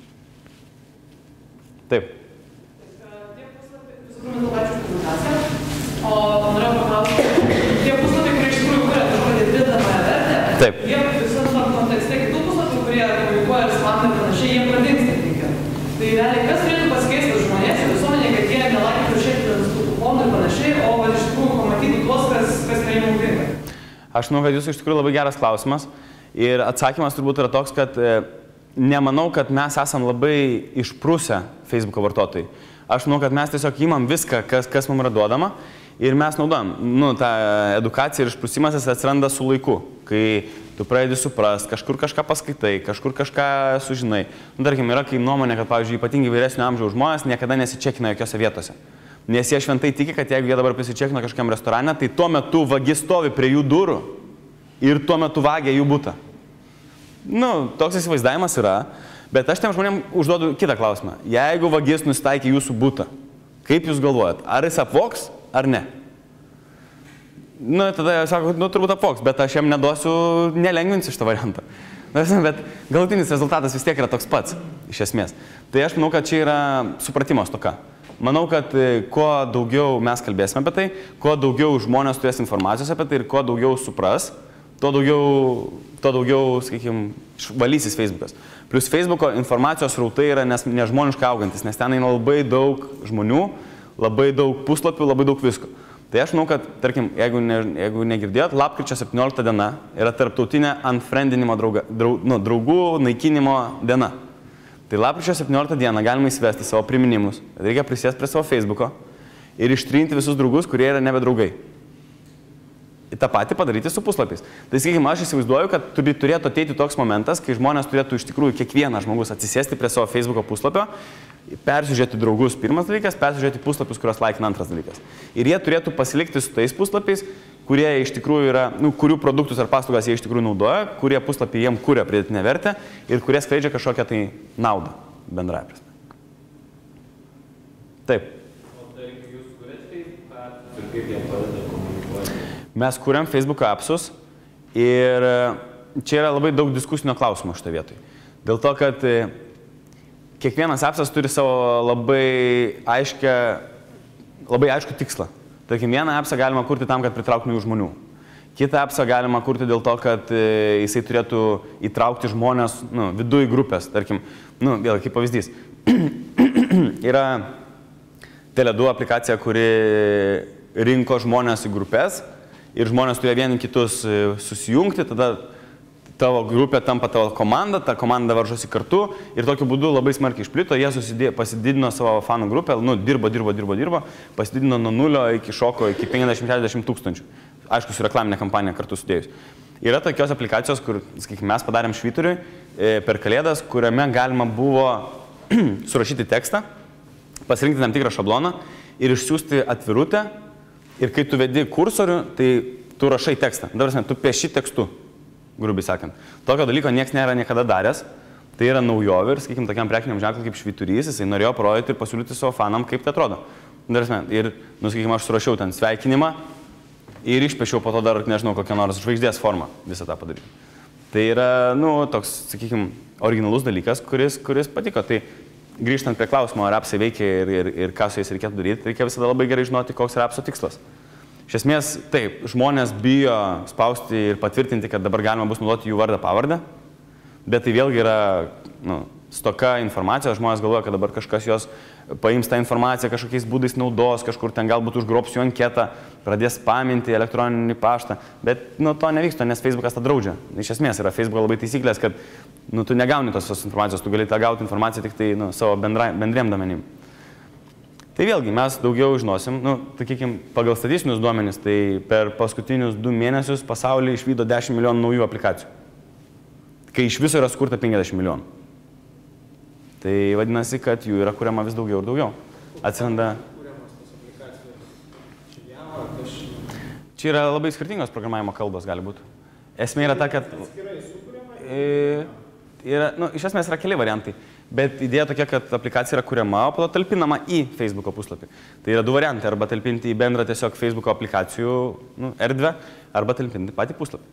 Taip. Tie puslapiai, visų pirma, dėl pačių prezentaciją, o norėjau paklausti, tie puslapiai, kurie iš tikrųjų kuria kažkokią didinamąją vertę, Taip. Jie visam tam kontekste kitų puslapių, kurie komunikuoja ir spamina ir panašiai, jie pradingsta tinka. Tai realiai, kas turėtų pasikeisti žmonės ir visuomenė, kad jie nelaikytų šiek tų kuponų ir panašiai, o iš tikrųjų pamatytų tuos, kas, kas yra jums naudinga? Aš manau, kad jūsų iš tikrųjų labai geras klausimas. Ir atsakymas turbūt yra toks, kad e, nemanau, kad mes esam labai išprusę Facebook'o vartotojai. Aš manau, kad mes tiesiog imam viską, kas, kas mums yra duodama ir mes naudojam. Nu, ta edukacija ir išprusimas atsiranda su laiku, kai tu pradedi suprast, kažkur kažką paskaitai, kažkur kažką sužinai. Nu, tarkim, yra kaip nuomonė, kad, pavyzdžiui, ypatingai vyresnio amžiaus žmonės niekada nesičekina jokiose vietose. Nes jie šventai tiki, kad jeigu jie dabar pasičekina kažkokiam restorane, tai tuo metu vagis stovi prie jų durų ir tuo metu vagia jų butą. Nu, toks įsivaizdavimas yra, bet aš tiem žmonėm užduodu kitą klausimą. Jeigu vagis nusitaikė jūsų butą, kaip jūs galvojat, ar jis apvogs, ar ne? Nu, tada jie sako, nu, turbūt apvogs, bet aš jam neduosiu, nelengvinsiu šitą variantą. Bet galutinis rezultatas vis tiek yra toks pats, iš esmės. Tai aš manau, kad čia yra supratimo stoka. Manau, kad kuo daugiau mes kalbėsime apie tai, kuo daugiau žmonės turės informacijos apie tai ir kuo daugiau supras, tuo daugiau, tuo daugiau, sakykime, valysis Facebook'as. Plius Facebook'o informacijos srautai yra nežmoniškai augantis, nes ten eina labai daug žmonių, labai daug puslapių, labai daug visko. Tai aš manau, kad, tarkim, jeigu, ne, jeigu negirdėjot, lapkričio septyniolikta diena yra tarptautinė unfriendinimo drauga, draug, nu, draugų naikinimo diena. Tai lapkričio septynioliktą dieną galima įsivesti savo priminimus, reikia prisėsti prie savo Facebook'o ir ištrinti visus draugus, kurie yra nebe draugai. Ir tą patį padaryti su puslapiais. Tai, sakykime, aš įsivaizduoju, kad turėtų ateiti toks momentas, kai žmonės turėtų iš tikrųjų kiekvienas žmogus atsisėsti prie savo Facebook'o puslapio, persižiūrėti draugus pirmas dalykas, persižiūrėti puslapius, kuriuos laikina antras dalykas. Ir jie turėtų pasilikti su tais puslapiais, kurie iš tikrųjų yra, nu, kurių produktus ar paslaugas jie iš tikrųjų naudoja, kurie puslapiai jiem kuria pridėtinę vertę ir kurie skleidžia kažkokią tai naudą bendrąja prasme. Taip. O tai jūs kuriate Facebook'ą ir kaip jie padeda komunikuoti? Mes kuriam Facebook'o appsus ir čia yra labai daug diskusinio klausimo šitą vietoj. Dėl to, kad kiekvienas appsas turi savo labai aiškę, labai aišku tikslą. Tarkim, vieną appsą galima kurti tam, kad pritrauktų naujų žmonių. Kitą appsą galima kurti dėl to, kad jisai turėtų įtraukti žmonės, nu, viduj grupės. Tarkim, nu, vėl kaip pavyzdys. Yra Tele du aplikacija, kuri rinko žmonės į grupės ir žmonės turėjo vieni kitus susijungti, tada tavo grupė tampa tavo komanda, ta komanda varžosi kartu ir tokiu būdu labai smarkiai išplito, jie susidė, pasididino savo fanų grupę, nu, dirbo, dirbo, dirbo, dirbo, pasididino nuo nulio iki šoko iki penkiasdešimt šešiasdešimt tūkstančių. Aišku, su reklaminė kampanija kartu sudėjus. Yra tokios aplikacijos, kur, sakykime, mes padarėm Švyturiui per Kalėdas, kuriame galima buvo surašyti tekstą, pasirinkti tam tikrą šabloną ir išsiųsti atvirutę ir kai tu vedi kursorių, tai tu rašai tekstą. Dabar, tu pieši tekstu. Grubiai sakant. Tokio dalyko niekas nėra niekada daręs, tai yra naujovė ir, sakykime, tokiam prekiniam ženklui kaip Švyturys, jisai norėjo parodyti ir pasiūlyti savo fanam, kaip tai atrodo. Ir, nu, sakykime, aš surašiau ten sveikinimą ir išpešiau po to dar, nežinau, kokią nors žvaigždės formą visą tą padaryti. Tai yra, nu, toks, sakykime, originalus dalykas, kuris, kuris patiko. Tai grįžtant prie klausimo, ar appsai veikia ir, ir, ir ką su jais reikėtų daryti, reikia visada labai gerai žinoti, koks yra appso tikslas. Iš esmės, taip, žmonės bijo spausti ir patvirtinti, kad dabar galima bus naudoti jų vardą pavardę, bet tai vėlgi yra, nu, stoka informacijos, žmonės galvoja, kad dabar kažkas jos paims tą informaciją, kažkokiais būdais naudos, kažkur ten galbūt užgrobs jų anketą, pradės spaminti elektroninį paštą, bet, nu, to nevyksta, nes Facebookas tą draudžia. Iš esmės yra Facebooko labai taisyklės, kad, nu, tu negauni tos informacijos, tu gali tą gauti informaciją tik tai, nu, savo bendra, bendriem domenim. Tai vėlgi, mes daugiau žinosim, nu, sakykime, pagal statistinius duomenis, tai per paskutinius du mėnesius pasaulyje išvydo dešimt milijonų naujų aplikacijų. Kai iš viso yra skurta penkiasdešimt milijonų. Tai vadinasi, kad jų yra kuriama vis daugiau ir daugiau. Atsiranda... Čia yra labai skirtingos programavimo kalbos gali būti. Esmė yra ta, kad... Yra, nu, iš esmės yra keli variantai. Bet idėja tokia, kad aplikacija yra kuriama, o po to talpinama į Facebooko puslapį. Tai yra du variantai, arba talpinti į bendrą tiesiog Facebooko aplikacijų, nu, erdvę, arba talpinti patį puslapį.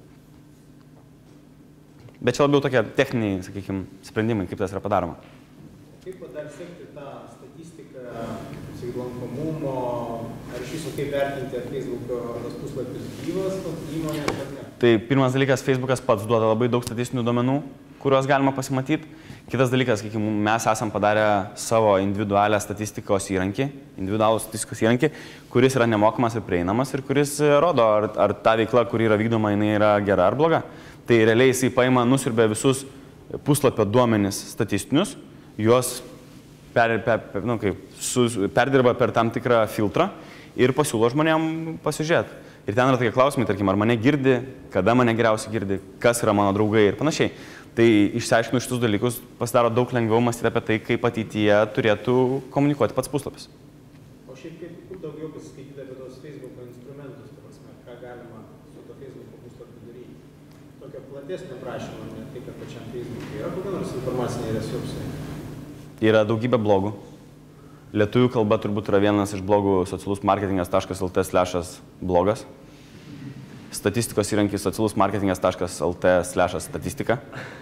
Bet čia labiau tokie techniniai, sakykime, sprendimai, kaip tas yra padaroma. Kaip dar sekti tą statistiką, lankomumo, ar iš viso kaip vertinti, ar Facebooko tas puslapis gyvas, įmonė, ar ne? Tai pirmas dalykas, Facebookas pats duoda labai daug statistinių duomenų, kuriuos galima pasimatyti. Kitas dalykas, sakykime, mes esam padarę savo individualią statistikos įrankį, individualų statistikos įrankį, kuris yra nemokamas ir prieinamas ir kuris rodo, ar, ar ta veikla, kuri yra vykdoma, jinai yra gera ar bloga. Tai realiai jisai paima, nusiurbia visus puslapio duomenis statistinius, juos per, per, per, nu, kaip, su, perdirba per tam tikrą filtrą ir pasiūlo žmonėm pasižiūrėti. Ir ten yra tokie klausimai, tarkim, ar mane girdi, kada mane geriausiai girdi, kas yra mano draugai ir panašiai. Tai išsiaiškinu šitus dalykus, pasidaro daug lengviau mąstyti apie tai, kaip ateityje turėtų komunikuoti pats puslapis. O šiaip kaip daugiau pasiskaityti apie tos Facebooko instrumentus, ta prasme, ką galima su to Facebooko puslapiu daryti? Tokio platesnio prašymo, ne tai, kad pačiam Facebook'e yra kokie nors informaciniai resursai? Yra daugybė blogų. Lietuvių kalba turbūt yra vienas iš blogų socialus marketingas taškas lt slešas blogas. Statistikos įrankis socialus marketingas taškas lt slešas statistika.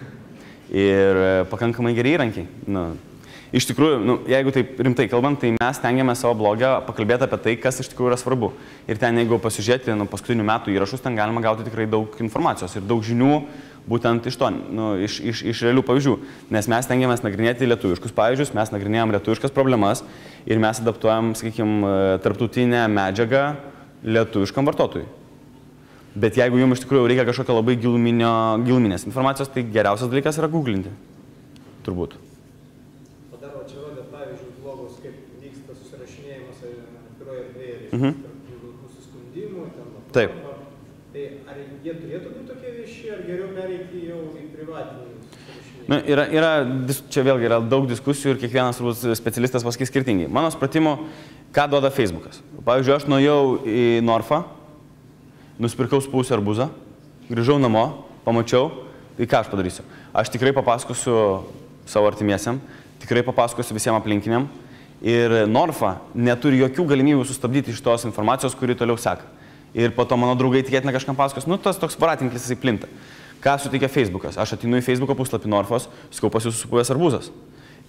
Ir pakankamai geri įrankiai. Nu, iš tikrųjų, nu, jeigu taip rimtai kalbant, tai mes stengiame savo blogą pakalbėti apie tai, kas iš tikrųjų yra svarbu. Ir ten, jeigu pasižiūrėti nu, paskutinių metų įrašus, ten galima gauti tikrai daug informacijos ir daug žinių būtent iš to, nu, iš, iš, iš realių pavyzdžių. Nes mes stengiamės nagrinėti lietuviškus pavyzdžius, mes nagrinėjom lietuviškas problemas ir mes adaptuojam, sakykime, tarptautinę medžiagą lietuviškam vartotojui. Bet jeigu jums iš tikrųjų reikia kažkokio labai giluminės informacijos, tai geriausias dalykas yra googlinti. Turbūt. O dar čia rodė pavyzdžių blogus, kaip vyksta susirašinėjimas atviroje erdvėje, mhm. tarp nusiskundimų, ten. Taip. Tai ar jie turėtų būti tokie vieši, ar geriau pereiti jau į privatinį susirašinėjimą? Nu, yra, yra, čia vėlgi yra daug diskusijų ir kiekvienas specialistas pasakys skirtingai. Mano supratimu, ką duoda Facebookas. Pavyzdžiui, aš nuėjau į Norfą, nusipirkau spūsį arbūzą, grįžau namo, pamačiau, tai ką aš padarysiu? Aš tikrai papasakosiu savo artimiesiam, tikrai papasakosiu visiems aplinkiniam ir Norfa neturi jokių galimybių sustabdyti iš tos informacijos, kuri toliau seka. Ir po to mano draugai tikėtina kažkam pasakos, nu tas toks voratinklis jisai plinta. Ką suteikia Facebookas? Aš ateinu į Facebooko puslapį Norfos, sakau, pas jūs supuvęs arbūzas.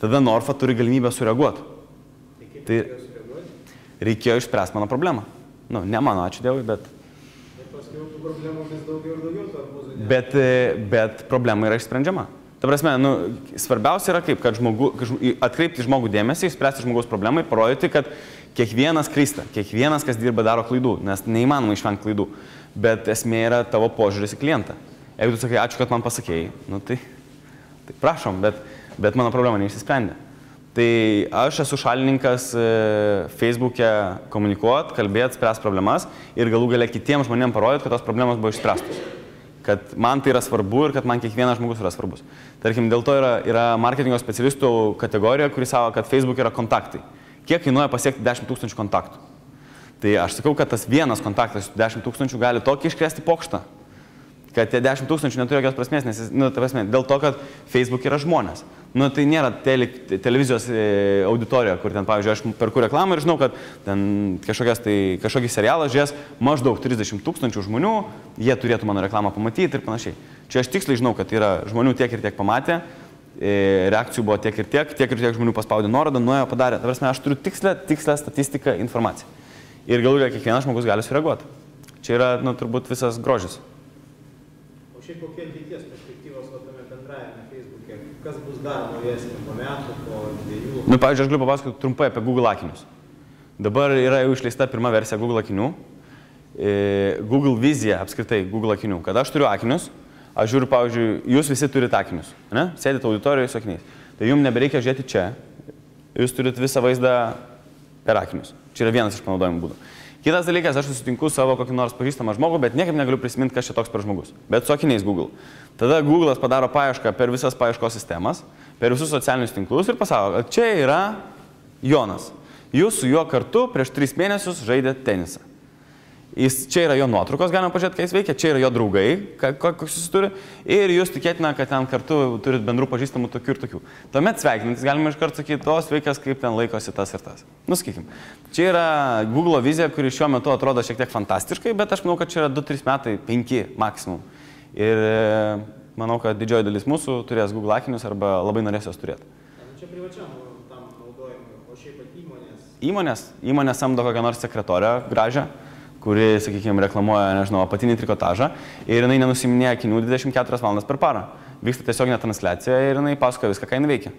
tada Norfa turi galimybę sureaguoti. Tai kaip Tai reikėjo sureaguoti? reikėjo išspręsti mano problemą. Nu, ne mano, ačiū Dievui, bet... Ir paskui jau tų problemų vis daugiau ir daugiau to arbūzų nėra. Bet, bet problema yra išsprendžiama. Ta prasme, nu, svarbiausia yra kaip, kad žmogu, kad žm- atkreipti žmogų dėmesį, išspręsti žmogaus problemą ir parodyti, kad kiekvienas klysta, kiekvienas, kas dirba, daro klaidų, nes neįmanoma išvengti klaidų. Bet esmė yra tavo požiūris į klientą. Jeigu tu sakai, ačiū, kad man pasakėjai, nu tai, tai prašom, bet, bet mano problema neišsisprendė. Tai aš esu šalininkas e, Facebook'e komunikuoti, kalbėti, spręsti problemas ir galų gale kitiems žmonėms parodyti, kad tos problemos buvo išspręstos. Kad man tai yra svarbu ir kad man kiekvienas žmogus yra svarbus. Tarkim, dėl to yra, yra marketingo specialistų kategorija, kuri sako, kad Facebook yra kontaktai. Kiek kainuoja pasiekti dešimt tūkstančių kontaktų? Tai aš sakau, kad tas vienas kontaktas dešimt tūkstančių gali tokį iškrėsti pokštą, kad tie dešimt tūkstančių neturi jokios prasmės, nes, nu, ta prasme, dėl to, kad Facebook yra žmonės. Nu, tai nėra tele, televizijos e, auditorija, kur ten, pavyzdžiui, aš perku reklamą ir žinau, kad ten kažkokias, tai, kažkokį serialą žiūrės maždaug trisdešimt tūkstančių žmonių, jie turėtų mano reklamą pamatyti ir panašiai. Čia aš tiksliai žinau, kad yra žmonių tiek ir tiek pamatę, e, reakcijų buvo tiek ir tiek, tiek ir tiek žmonių paspaudė nuorodą, nuėjo, padarė. Ta prasme, aš turiu tikslę, tikslę statistiką, informaciją. Ir galų gale kiekvienas žmogus gali sureaguoti. Čia yra, nu, turbūt visas grožis. O šiaip kokie ateities perspektyvos va tame bendrajame Facebook'e? Kas bus dar naujesnė po metų, po dviejų? Nu, pavyzdžiui, aš galiu papasakoti trumpai apie Google akinius. Dabar yra jau išleista pirma versija Google akinių. E, Google vizija apskritai Google akinių. Kad aš turiu akinius, aš žiūriu, pavyzdžiui, jūs visi turite akinius, ne? Sėdite auditorijoje su akiniais. Tai jums nebereikia žiūrėti čia, jūs turite visą vaizdą per akinius. Čia yra vienas iš panaudojimų būdų. Kitas dalykas, aš susitinku savo kokį nors pažįstamą žmogų, bet niekaip negaliu prisiminti, kas čia toks per žmogus. Bet su akiniais Google. Tada Google'as padaro paiešką per visas paieškos sistemas, per visus socialinius tinklus ir pasako, kad čia yra Jonas. Jūs su juo kartu prieš tris mėnesius žaidėte tenisą. Jis, čia yra jo nuotraukos, galima pažiūrėti, ką jis veikia, čia yra jo draugai, kokius jis turi, ir jūs tikėtina, kad ten kartu turit bendrų pažįstamų tokių ir tokių. Tuomet sveikinantis galima iš karto sakyti, o sveikas, kaip ten laikosi tas ir tas. Nu, sakykim, čia yra Google vizija, kuri šiuo metu atrodo šiek tiek fantastiškai, bet aš manau, kad čia yra du trys metai, penki maksimum. Ir manau, kad didžioji dalis mūsų turės Google akinius arba labai norės jos turėti. Čia privačiam tam naudojimui, o šiaip pat įmonės? Įmonės, įmonės samdo kokią nors sekretorę gražią, kuri, sakykime, reklamuoja, nežinau, apatinį trikotažą ir jinai nenusiminėja akinių dvidešimt keturias valandas per parą. Vyksta tiesioginė transliacija ir jinai pasakoja viską, ką jinai veikia.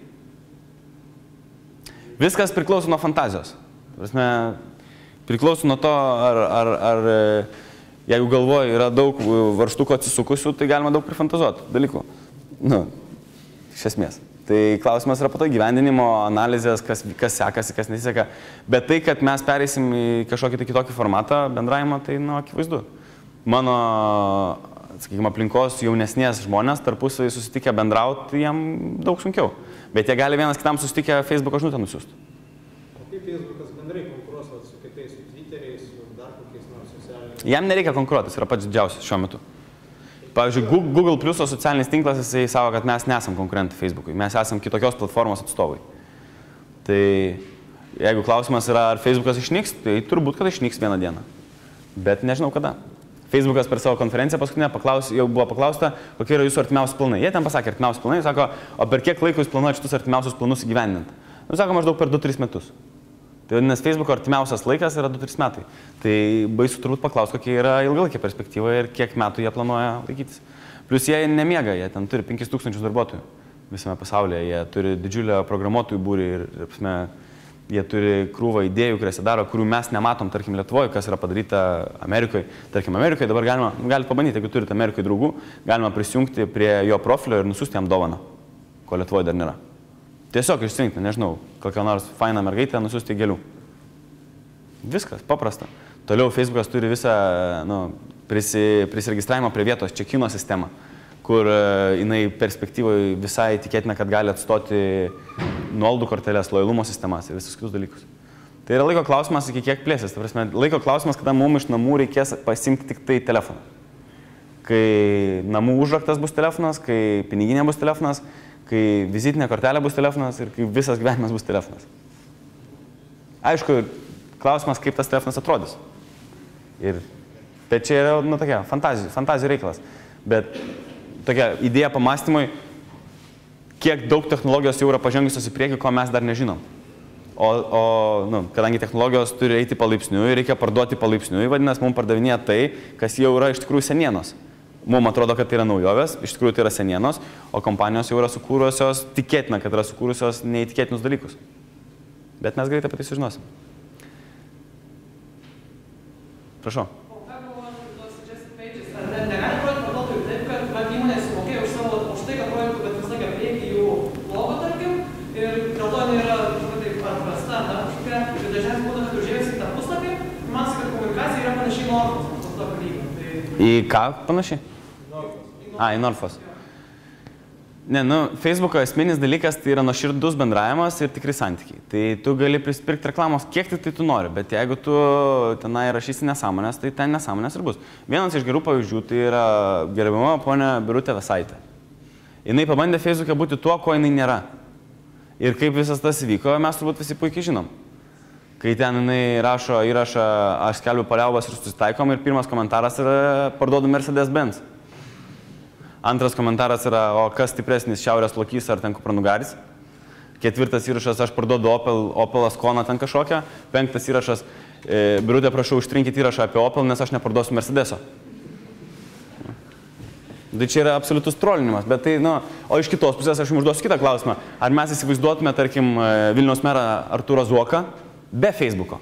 Viskas priklauso nuo fantazijos. Prasme, priklauso nuo to, ar, ar, ar jeigu galvoje yra daug varžtukų atsisukusių, tai galima daug prifantazuoti dalykų. Nu, iš esmės. Tai klausimas yra po to gyvendinimo, analizės, kas, kas sekasi, kas nesiseka. Bet tai, kad mes pereisim į kažkokį tai kitokį formatą bendravimą, tai, nu, akivaizdu. Mano, sakykime, aplinkos jaunesnės žmonės tarpusavį susitikę bendrauti, jiem daug sunkiau. Bet jie gali vienas kitam susitikę Facebook'o žinutę nusiųsti. O kaip Facebook'as bendrai konkuruos su kitais, su Twitteriais, su dar kokiais nors socialiniais? Jam nereikia konkuruoti, jis yra pats didžiausias šiuo metu. Pavyzdžiui, Google Pliuso socialinis tinklas, jisai savo, kad mes nesam konkurentai Facebook'ui, mes esam kitokios platformos atstovai. Tai jeigu klausimas yra, ar Facebook'as išnyks, tai turbūt, kad išnyks vieną dieną. Bet nežinau kada. Facebook'as per savo konferenciją paskutinę paklaus, jau buvo paklausta, kokie yra jūsų artimiausi planai. Jie ten pasakė artimiausi planai, sako, o per kiek laiko jūs planuojate šitus artimiausius planus įgyvendinti? Nu, sako, maždaug per du tris metus. Tai vadinasi, Facebook'o artimiausias laikas yra du trys metai. Tai baisu turbūt paklausti, kokia yra ilgalaikė perspektyva ir kiek metų jie planuoja laikytis. Plius jie nemiega, jie ten turi penkis tūkstančius darbuotojų visame pasaulyje, jie turi didžiulę programuotojų būrį ir, ir apsme, jie turi krūvą idėjų, kurias jie daro, kurių mes nematom, tarkim, Lietuvoje, kas yra padaryta Amerikoje. Tarkim, Amerikoje dabar galima, galite pabandyti, jeigu turite Amerikoje draugų, galima prisijungti prie jo profilio ir nusiųsti jam dovaną, ko Lietuvoje dar nėra. Tiesiog išsirinkti, nežinau, kokią nors fainą mergaitę nusiųsti gėlių. Viskas, paprasta. Toliau Facebook'as turi visą nu, prisi, prisiregistravimo prie vietos čekino sistemą, kur jinai perspektyvoje visai tikėtina, kad gali atstoti nuolaidų korteles, lojalumo sistemas ir visus kitus dalykus. Tai yra laiko klausimas, iki kiek plėsis. Tai prasme, laiko klausimas, kada mums iš namų reikės pasimti tik tai telefoną. Kai namų užraktas bus telefonas, kai piniginė bus telefonas, kai vizitinė kortelė bus telefonas ir kai visas gyvenimas bus telefonas. Aišku, klausimas, kaip tas telefonas atrodys. Ir, bet čia yra, nu, tokia fantazijų, fantazijų reikalas. Bet tokia idėja pamastymui, kiek daug technologijos jau yra pažengusios į priekį, ko mes dar nežinom. O, o nu, kadangi technologijos turi eiti palaipsniui, reikia parduoti palaipsniui, vadinasi, mums pardavinėja tai, kas jau yra iš tikrųjų senienos. Mums atrodo, kad tai yra naujovės, iš tikrųjų tai yra senienos, o kompanijos jau yra sukūrusios, tikėtina, kad yra sukūrusios neįtikėtinus dalykus. Bet mes greitai apie tai sužinosim. Prašau. O ką galvojate apie tos suggested pages? Ar ne, negali rodyti vartotojų taip, kad vat, įmonė sumokėjo už, savo, už tai, kad rodytų, kad visą laiką priekį jų logo, tarkim, ir dėl to jinai yra taip atrasta, na, kažkokia, ir dažniausiai būna, kad užėjus į tą puslapį, man sako, kad komunikacija yra panašiai normos, tos tokio lygio. Tai... Į ką panašiai? A, į Norfos. Ne, nu, Facebooko esminis dalykas tai yra nuoširdus bendravimas ir tikri santykiai. Tai tu gali prisipirkti reklamos, kiek tai, tai tu nori, bet jeigu tu tenai rašysi nesąmonės, tai ten nesąmonės ir bus. Vienas iš gerų pavyzdžių tai yra gerbiama ponia Birutė Vėsaitė. Jinai pabandė Facebook'e būti tuo, ko jinai nėra. Ir kaip visas tas įvyko, mes turbūt visi puikiai žinom. Kai ten jinai rašo įrašą, aš skelbiu paliaubas ir susitaikom ir pirmas komentaras yra parduodu Mercedes-Benz. Antras komentaras yra, o kas stipresnis, šiaurės lokys ar ten kupranugaris. Ketvirtas įrašas, aš parduodu Opel, Opel Ascona ten kažkokią. Penktas įrašas, e, Birutė, prašau, užtrinkit įrašą apie Opel, nes aš neparduosiu Mercedeso. Tai čia yra absoliutus trolinimas, bet tai, nu, o iš kitos pusės aš jums užduosiu kitą klausimą. Ar mes įsivaizduotume, tarkim, Vilniaus merą Artūrą Zuoką be Facebooko?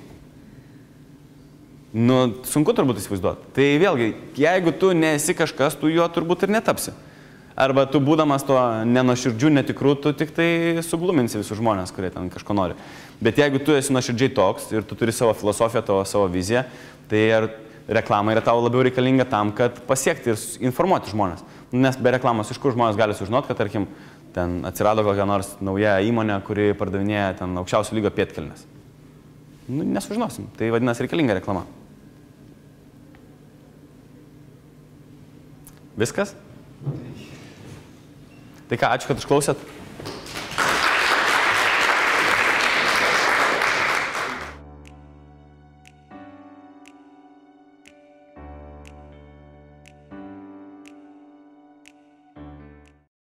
Nu, sunku turbūt įsivaizduoti. Tai vėlgi, jeigu tu nesi kažkas, tu juo turbūt ir netapsi. Arba tu būdamas to nenuoširdžių, netikrų, tu tik tai sugluminsi visus žmonės, kurie ten kažko nori. Bet jeigu tu esi nuoširdžiai toks ir tu turi savo filosofiją, tavo, savo viziją, tai ar reklama yra tau labiau reikalinga tam, kad pasiekti ir informuoti žmonės. Nes be reklamos iš kur žmonės gali sužinoti, kad, tarkim, ten atsirado kokia nors nauja įmonė, kuri pardavinėja ten aukščiausio lygio pėdkelnes. Nu, nesužinosim. Tai vadinasi reikalinga reklama. Viskas? Tai ką, ačiū, kad išklausėt.